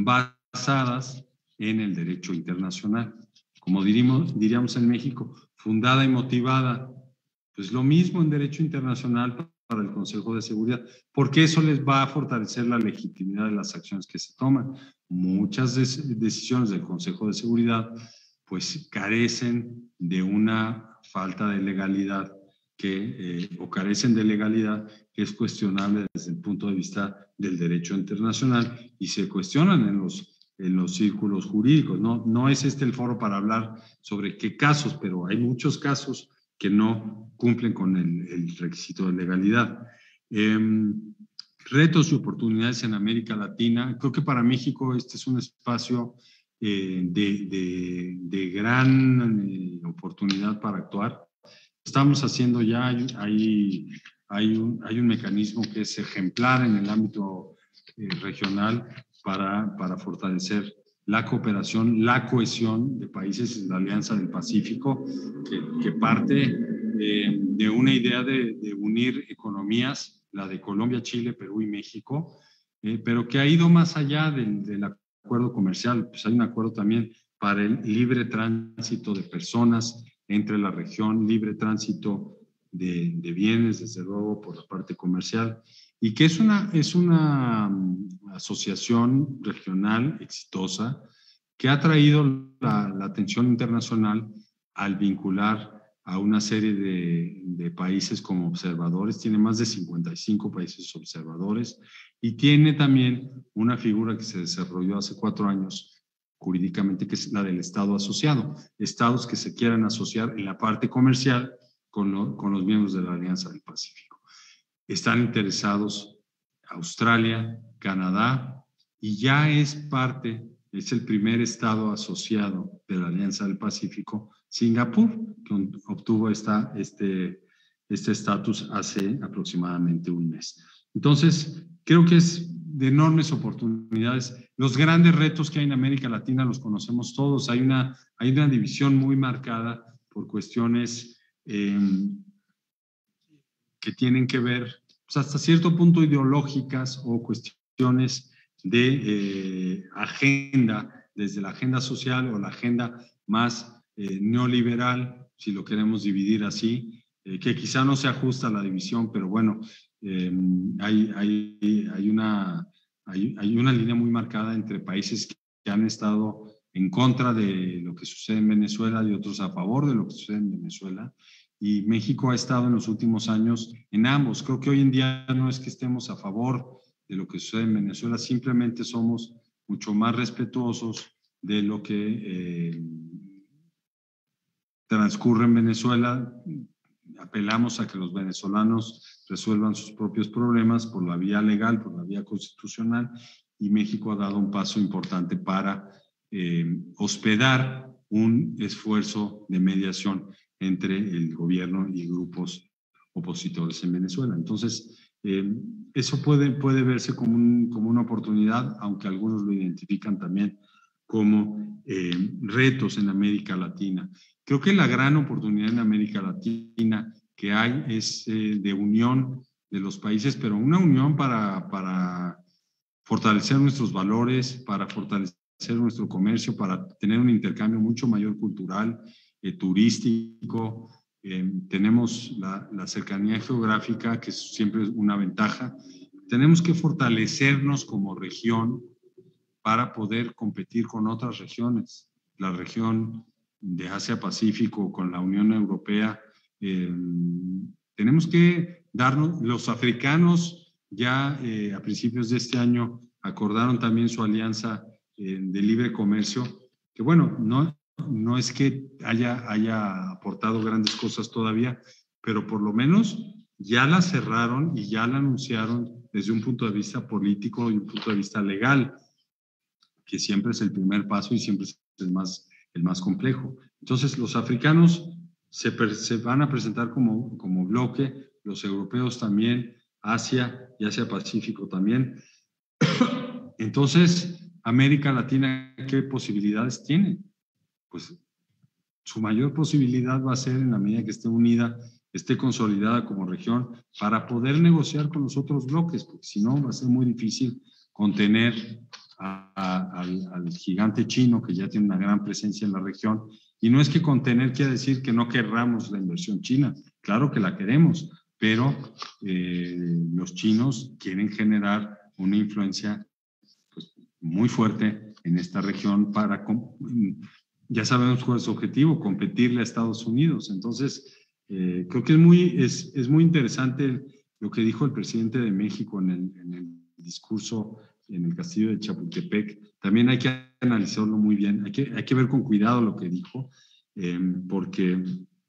basadas en el derecho internacional. Como diríamos, diríamos en México, fundada y motivada. Pues lo mismo en derecho internacional para el Consejo de Seguridad, porque eso les va a fortalecer la legitimidad de las acciones que se toman. Muchas des decisiones del Consejo de Seguridad pues carecen de una falta de legalidad que, eh, o carecen de legalidad que es cuestionable desde el punto de vista del derecho internacional, y se cuestionan en los en los círculos jurídicos. No, no es este el foro para hablar sobre qué casos, pero hay muchos casos que no cumplen con el, el requisito de legalidad. Eh, retos y oportunidades en América Latina. Creo que para México este es un espacio eh, de, de, de gran eh, oportunidad para actuar. Estamos haciendo ya, hay, hay un, hay un mecanismo que es ejemplar en el ámbito eh, regional para, para fortalecer la cooperación, la cohesión de países en la Alianza del Pacífico, que, que parte eh, de una idea de, de unir economías, la de Colombia, Chile, Perú y México, eh, pero que ha ido más allá del, del acuerdo comercial. Pues hay un acuerdo también para el libre tránsito de personas entre la región, libre tránsito de, de bienes, desde luego, por la parte comercial, y que es una, es una asociación regional exitosa que ha traído la, la atención internacional al vincular a una serie de, de países como observadores. Tiene más de cincuenta y cinco países observadores y tiene también una figura que se desarrolló hace cuatro años jurídicamente, que es la del Estado asociado. Estados que se quieran asociar en la parte comercial con, lo, con los miembros de la Alianza del Pacífico. Están interesados Australia, Canadá, y ya es parte, es el primer estado asociado de la Alianza del Pacífico, Singapur, que obtuvo esta, este este estatus hace aproximadamente un mes. Entonces, creo que es de enormes oportunidades. Los grandes retos que hay en América Latina los conocemos todos. Hay una, hay una división muy marcada por cuestiones eh, que tienen que ver, pues hasta cierto punto, ideológicas o cuestiones de eh, agenda, desde la agenda social o la agenda más eh, neoliberal, si lo queremos dividir así, eh, que quizá no se ajusta a la división, pero bueno, eh, hay, hay, hay, una, hay, hay una línea muy marcada entre países que han estado en contra de lo que sucede en Venezuela y otros a favor de lo que sucede en Venezuela. Y México ha estado en los últimos años en ambos. Creo que hoy en día no es que estemos a favor de lo que sucede en Venezuela, simplemente somos mucho más respetuosos de lo que eh, transcurre en Venezuela. Apelamos a que los venezolanos resuelvan sus propios problemas por la vía legal, por la vía constitucional, y México ha dado un paso importante para eh, hospedar un esfuerzo de mediación entre el gobierno y grupos opositores en Venezuela. Entonces, eh, eso puede, puede verse como, un, como una oportunidad, aunque algunos lo identifican también como eh, retos en América Latina. Creo que la gran oportunidad en América Latina que hay es eh, de unión de los países, pero una unión para, para fortalecer nuestros valores, para fortalecer nuestro comercio, para tener un intercambio mucho mayor cultural, eh, turístico. Eh, tenemos la, la cercanía geográfica, que es siempre una ventaja. Tenemos que fortalecernos como región para poder competir con otras regiones. La región de Asia-Pacífico con la Unión Europea. Eh, tenemos que darnos, los africanos ya eh, a principios de este año acordaron también su alianza eh, de libre comercio, que bueno, no, no es que haya, haya aportado grandes cosas todavía, pero por lo menos ya la cerraron y ya la anunciaron desde un punto de vista político y un punto de vista legal, que siempre es el primer paso y siempre es el más, el más complejo. Entonces, los africanos se, se van a presentar como, como bloque, los europeos también, Asia y Asia-Pacífico también. Entonces, América Latina, ¿qué posibilidades tiene? Pues su mayor posibilidad va a ser en la medida que esté unida, esté consolidada como región, para poder negociar con los otros bloques, porque si no va a ser muy difícil contener a, a, al, al gigante chino, que ya tiene una gran presencia en la región. Y no es que contener quiera decir que no querramos la inversión china, claro que la queremos, pero eh, los chinos quieren generar una influencia pues, muy fuerte en esta región para, ya sabemos cuál es su objetivo, competirle a Estados Unidos. Entonces, eh, creo que es muy, es, es muy interesante lo que dijo el presidente de México en el, en el discurso en el castillo de Chapultepec. También hay que analizarlo muy bien, hay que, hay que ver con cuidado lo que dijo, eh, porque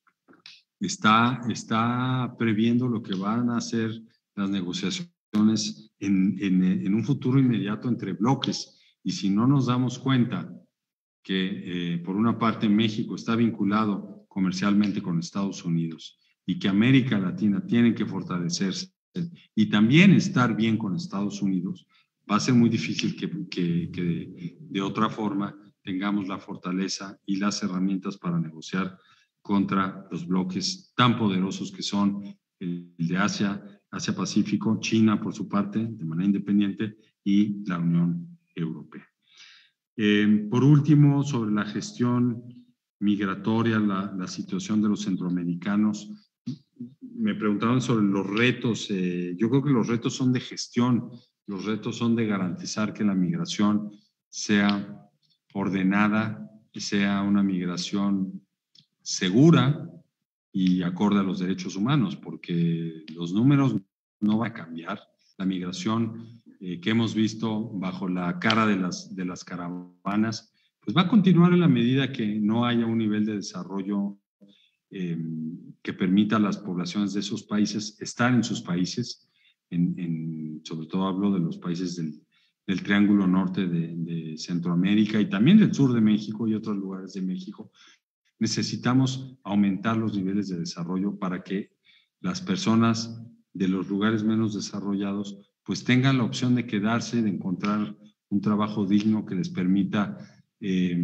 está, está previendo lo que van a hacer las negociaciones en, en, en un futuro inmediato entre bloques. Y si no nos damos cuenta que, eh, por una parte, México está vinculado comercialmente con Estados Unidos y que América Latina tiene que fortalecerse y también estar bien con Estados Unidos, va a ser muy difícil que, que, que de, de otra forma tengamos la fortaleza y las herramientas para negociar contra los bloques tan poderosos que son el de Asia, Asia-Pacífico, China por su parte, de manera independiente, y la Unión Europea. Eh, por último, sobre la gestión migratoria, la, la situación de los centroamericanos, me preguntaban sobre los retos. Eh, yo creo que los retos son de gestión, los retos son de garantizar que la migración sea ordenada, que sea una migración segura y acorde a los derechos humanos, porque los números no van a cambiar. La migración eh, que hemos visto bajo la cara de las, de las caravanas, pues va a continuar en la medida que no haya un nivel de desarrollo eh, que permita a las poblaciones de esos países estar en sus países, en, en, sobre todo hablo de los países del, del Triángulo Norte de, de Centroamérica y también del sur de México y otros lugares de México. Necesitamos aumentar los niveles de desarrollo para que las personas de los lugares menos desarrollados pues tengan la opción de quedarse, de encontrar un trabajo digno que les permita eh,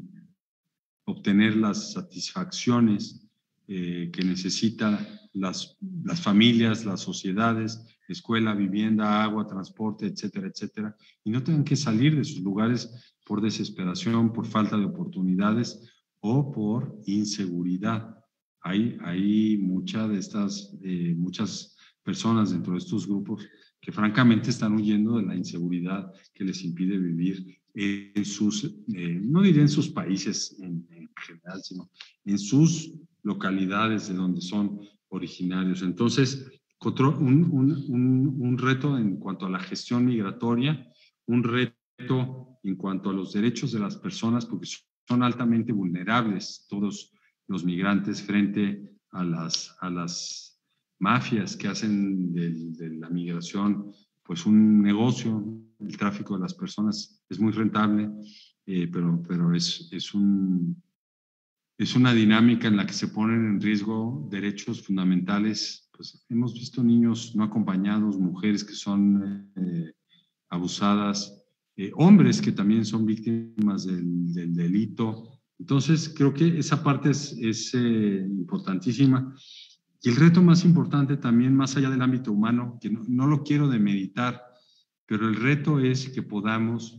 obtener las satisfacciones eh, que necesitan las, las familias, las sociedades, escuela, vivienda, agua, transporte, etcétera, etcétera, y no tengan que salir de sus lugares por desesperación, por falta de oportunidades o por inseguridad. Hay, hay mucha de estas, eh, muchas personas dentro de estos grupos que francamente están huyendo de la inseguridad que les impide vivir en sus, eh, no diré en sus países en, en general, sino en sus localidades de donde son originarios. Entonces, un, un, un, un reto en cuanto a la gestión migratoria, un reto en cuanto a los derechos de las personas, porque son altamente vulnerables todos los migrantes frente a las, a las mafias que hacen de, de la migración pues un negocio. El tráfico de las personas es muy rentable, eh, pero, pero es, es, un, es una dinámica en la que se ponen en riesgo derechos fundamentales. Pues hemos visto niños no acompañados, mujeres que son eh, abusadas, eh, hombres que también son víctimas del, del delito. Entonces, creo que esa parte es, es eh, importantísima. Y el reto más importante también, más allá del ámbito humano, que no, no lo quiero demeritar, pero el reto es que podamos,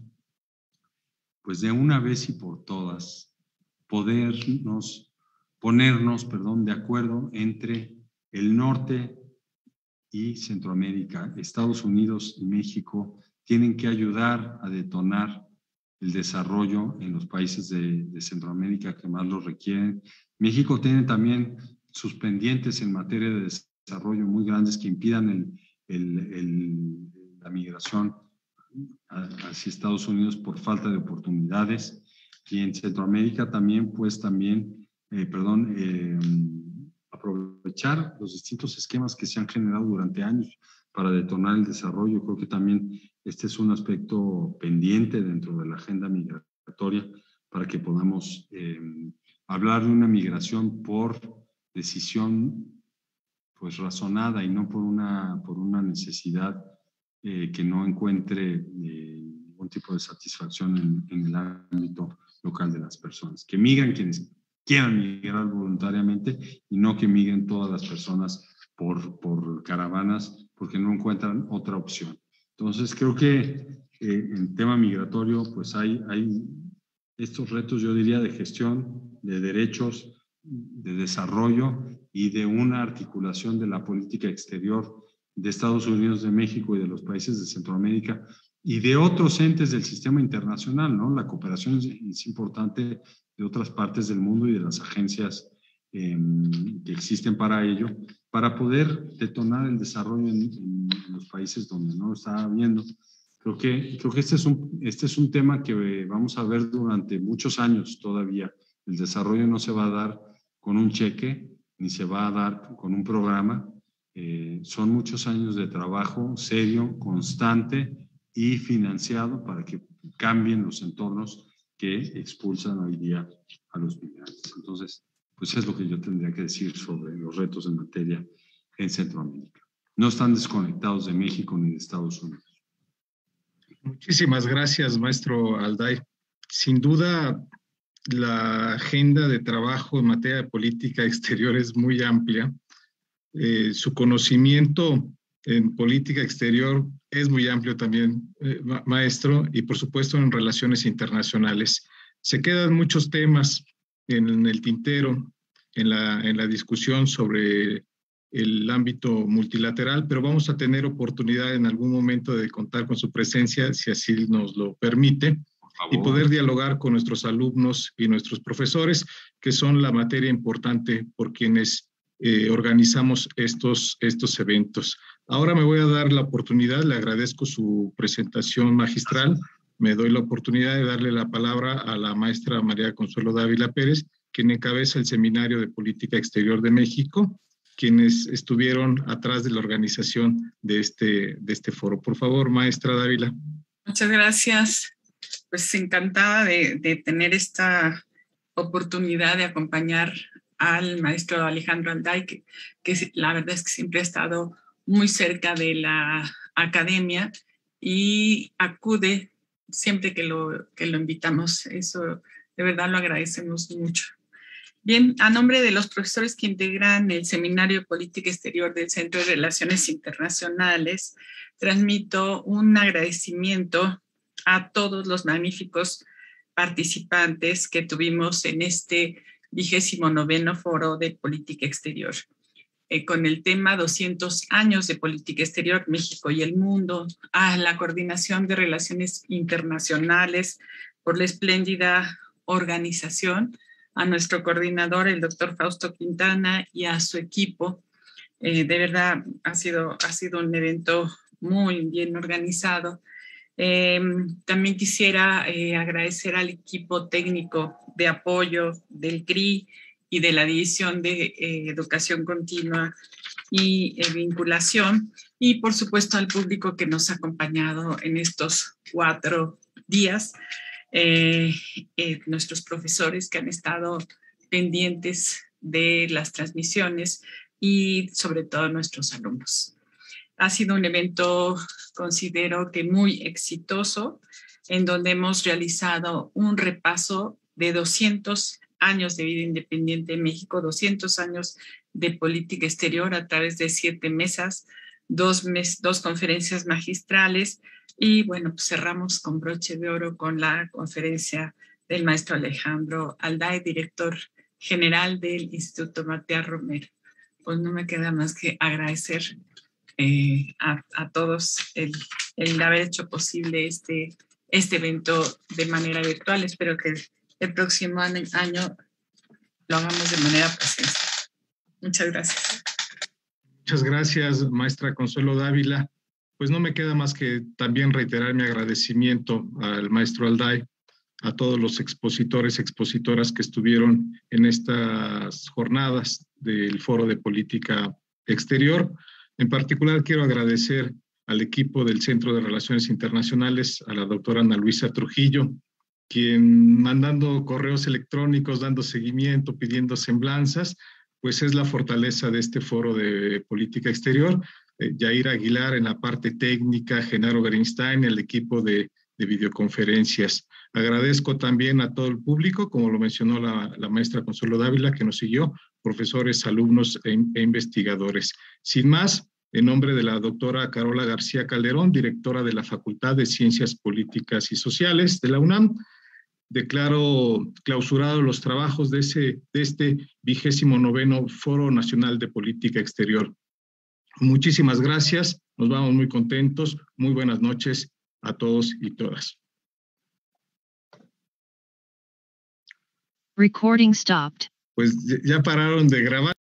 pues de una vez y por todas, podernos, ponernos, perdón, de acuerdo entre el norte y Centroamérica, Estados Unidos y México, tienen que ayudar a detonar el desarrollo en los países de, de Centroamérica que más lo requieren. México tiene también sus pendientes en materia de desarrollo muy grandes que impidan el, el, el, la migración hacia Estados Unidos por falta de oportunidades. Y en Centroamérica también, pues también, eh, perdón, eh, aprovechar los distintos esquemas que se han generado durante años para detonar el desarrollo. Creo que también este es un aspecto pendiente dentro de la agenda migratoria para que podamos eh, hablar de una migración por decisión pues razonada y no por una, por una necesidad eh, que no encuentre eh, ningún tipo de satisfacción en, en el ámbito local de las personas. Que migren quienes quieran migrar voluntariamente y no que migren todas las personas por, por caravanas porque no encuentran otra opción. Entonces creo que eh, en tema migratorio pues hay, hay estos retos, yo diría, de gestión, de derechos, de desarrollo y de una articulación de la política exterior de Estados Unidos, de México y de los países de Centroamérica y de otros entes del sistema internacional, ¿no? La cooperación es, es importante de otras partes del mundo y de las agencias eh, que existen para ello, para poder detonar el desarrollo en, en, en los países donde no lo está habiendo. Creo que, creo que este, es un, este es un tema que vamos a ver durante muchos años todavía. El desarrollo no se va a dar con un cheque, ni se va a dar con un programa. Eh, son muchos años de trabajo serio, constante y financiado para que cambien los entornos que expulsan hoy día a los migrantes. Entonces, pues es lo que yo tendría que decir sobre los retos en materia en Centroamérica. No están desconectados de México ni de Estados Unidos. Muchísimas gracias, maestro Alday. Sin duda, la agenda de trabajo en materia de política exterior es muy amplia. Eh, su conocimiento en política exterior es muy amplio también, eh, ma maestro, y por supuesto en relaciones internacionales. Se quedan muchos temas en, en el tintero, en la, en la discusión sobre el ámbito multilateral, pero vamos a tener oportunidad en algún momento de contar con su presencia, si así nos lo permite, y poder dialogar con nuestros alumnos y nuestros profesores, que son la materia importante por quienes eh, organizamos estos, estos eventos. Ahora me voy a dar la oportunidad, le agradezco su presentación magistral, me doy la oportunidad de darle la palabra a la maestra María Consuelo Dávila Pérez, quien encabeza el Seminario de Política Exterior de México, quienes estuvieron atrás de la organización de este, de este foro. Por favor, maestra Dávila. Muchas gracias. Pues encantada de, de tener esta oportunidad de acompañar al maestro Alejandro Alday, que, que la verdad es que siempre ha estado muy cerca de la academia y acude siempre que lo, que lo invitamos. Eso de verdad lo agradecemos mucho. Bien, a nombre de los profesores que integran el Seminario de Política Exterior del Centro de Relaciones Internacionales, transmito un agradecimiento a todos los magníficos participantes que tuvimos en este vigésimo noveno Foro de Política Exterior, eh, con el tema doscientos años de Política Exterior, México y el mundo, a la Coordinación de Relaciones Internacionales por la espléndida organización, a nuestro coordinador, el doctor Fausto Quintana, y a su equipo. Eh, de verdad, ha sido, ha sido un evento muy bien organizado. Eh, también quisiera eh, agradecer al equipo técnico de apoyo del C R I y de la División de eh, Educación Continua y eh, Vinculación, y por supuesto al público que nos ha acompañado en estos cuatro días. Eh, eh, nuestros profesores que han estado pendientes de las transmisiones y sobre todo nuestros alumnos. Ha sido un evento, considero que muy exitoso, en donde hemos realizado un repaso de doscientos años de vida independiente en México, doscientos años de política exterior a través de siete mesas, dos, mes, dos conferencias magistrales. Y bueno, pues cerramos con broche de oro con la conferencia del maestro Alejandro Alday, director general del Instituto Matías Romero. Pues no me queda más que agradecer eh, a, a todos el, el haber hecho posible este, este evento de manera virtual. Espero que el próximo año, año lo hagamos de manera presencial. Muchas gracias. Muchas gracias, maestra Consuelo Dávila. Pues no me queda más que también reiterar mi agradecimiento al maestro Alday, a todos los expositores, expositoras que estuvieron en estas jornadas del Foro de Política Exterior. En particular quiero agradecer al equipo del Centro de Relaciones Internacionales, a la doctora Ana Luisa Trujillo, quien mandando correos electrónicos, dando seguimiento, pidiendo semblanzas, pues es la fortaleza de este Foro de Política Exterior. Yair Aguilar en la parte técnica, Genaro Bernstein, el equipo de, de videoconferencias. Agradezco también a todo el público, como lo mencionó la, la maestra Consuelo Dávila, que nos siguió, profesores, alumnos e, e investigadores. Sin más, en nombre de la doctora Carola García Calderón, directora de la Facultad de Ciencias Políticas y Sociales de la UNAM, declaro clausurados los trabajos de, ese, de este vigésimo noveno Foro Nacional de Política Exterior. Muchísimas gracias, nos vamos muy contentos, muy buenas noches a todos y todas. Recording stopped. Pues ya pararon de grabar.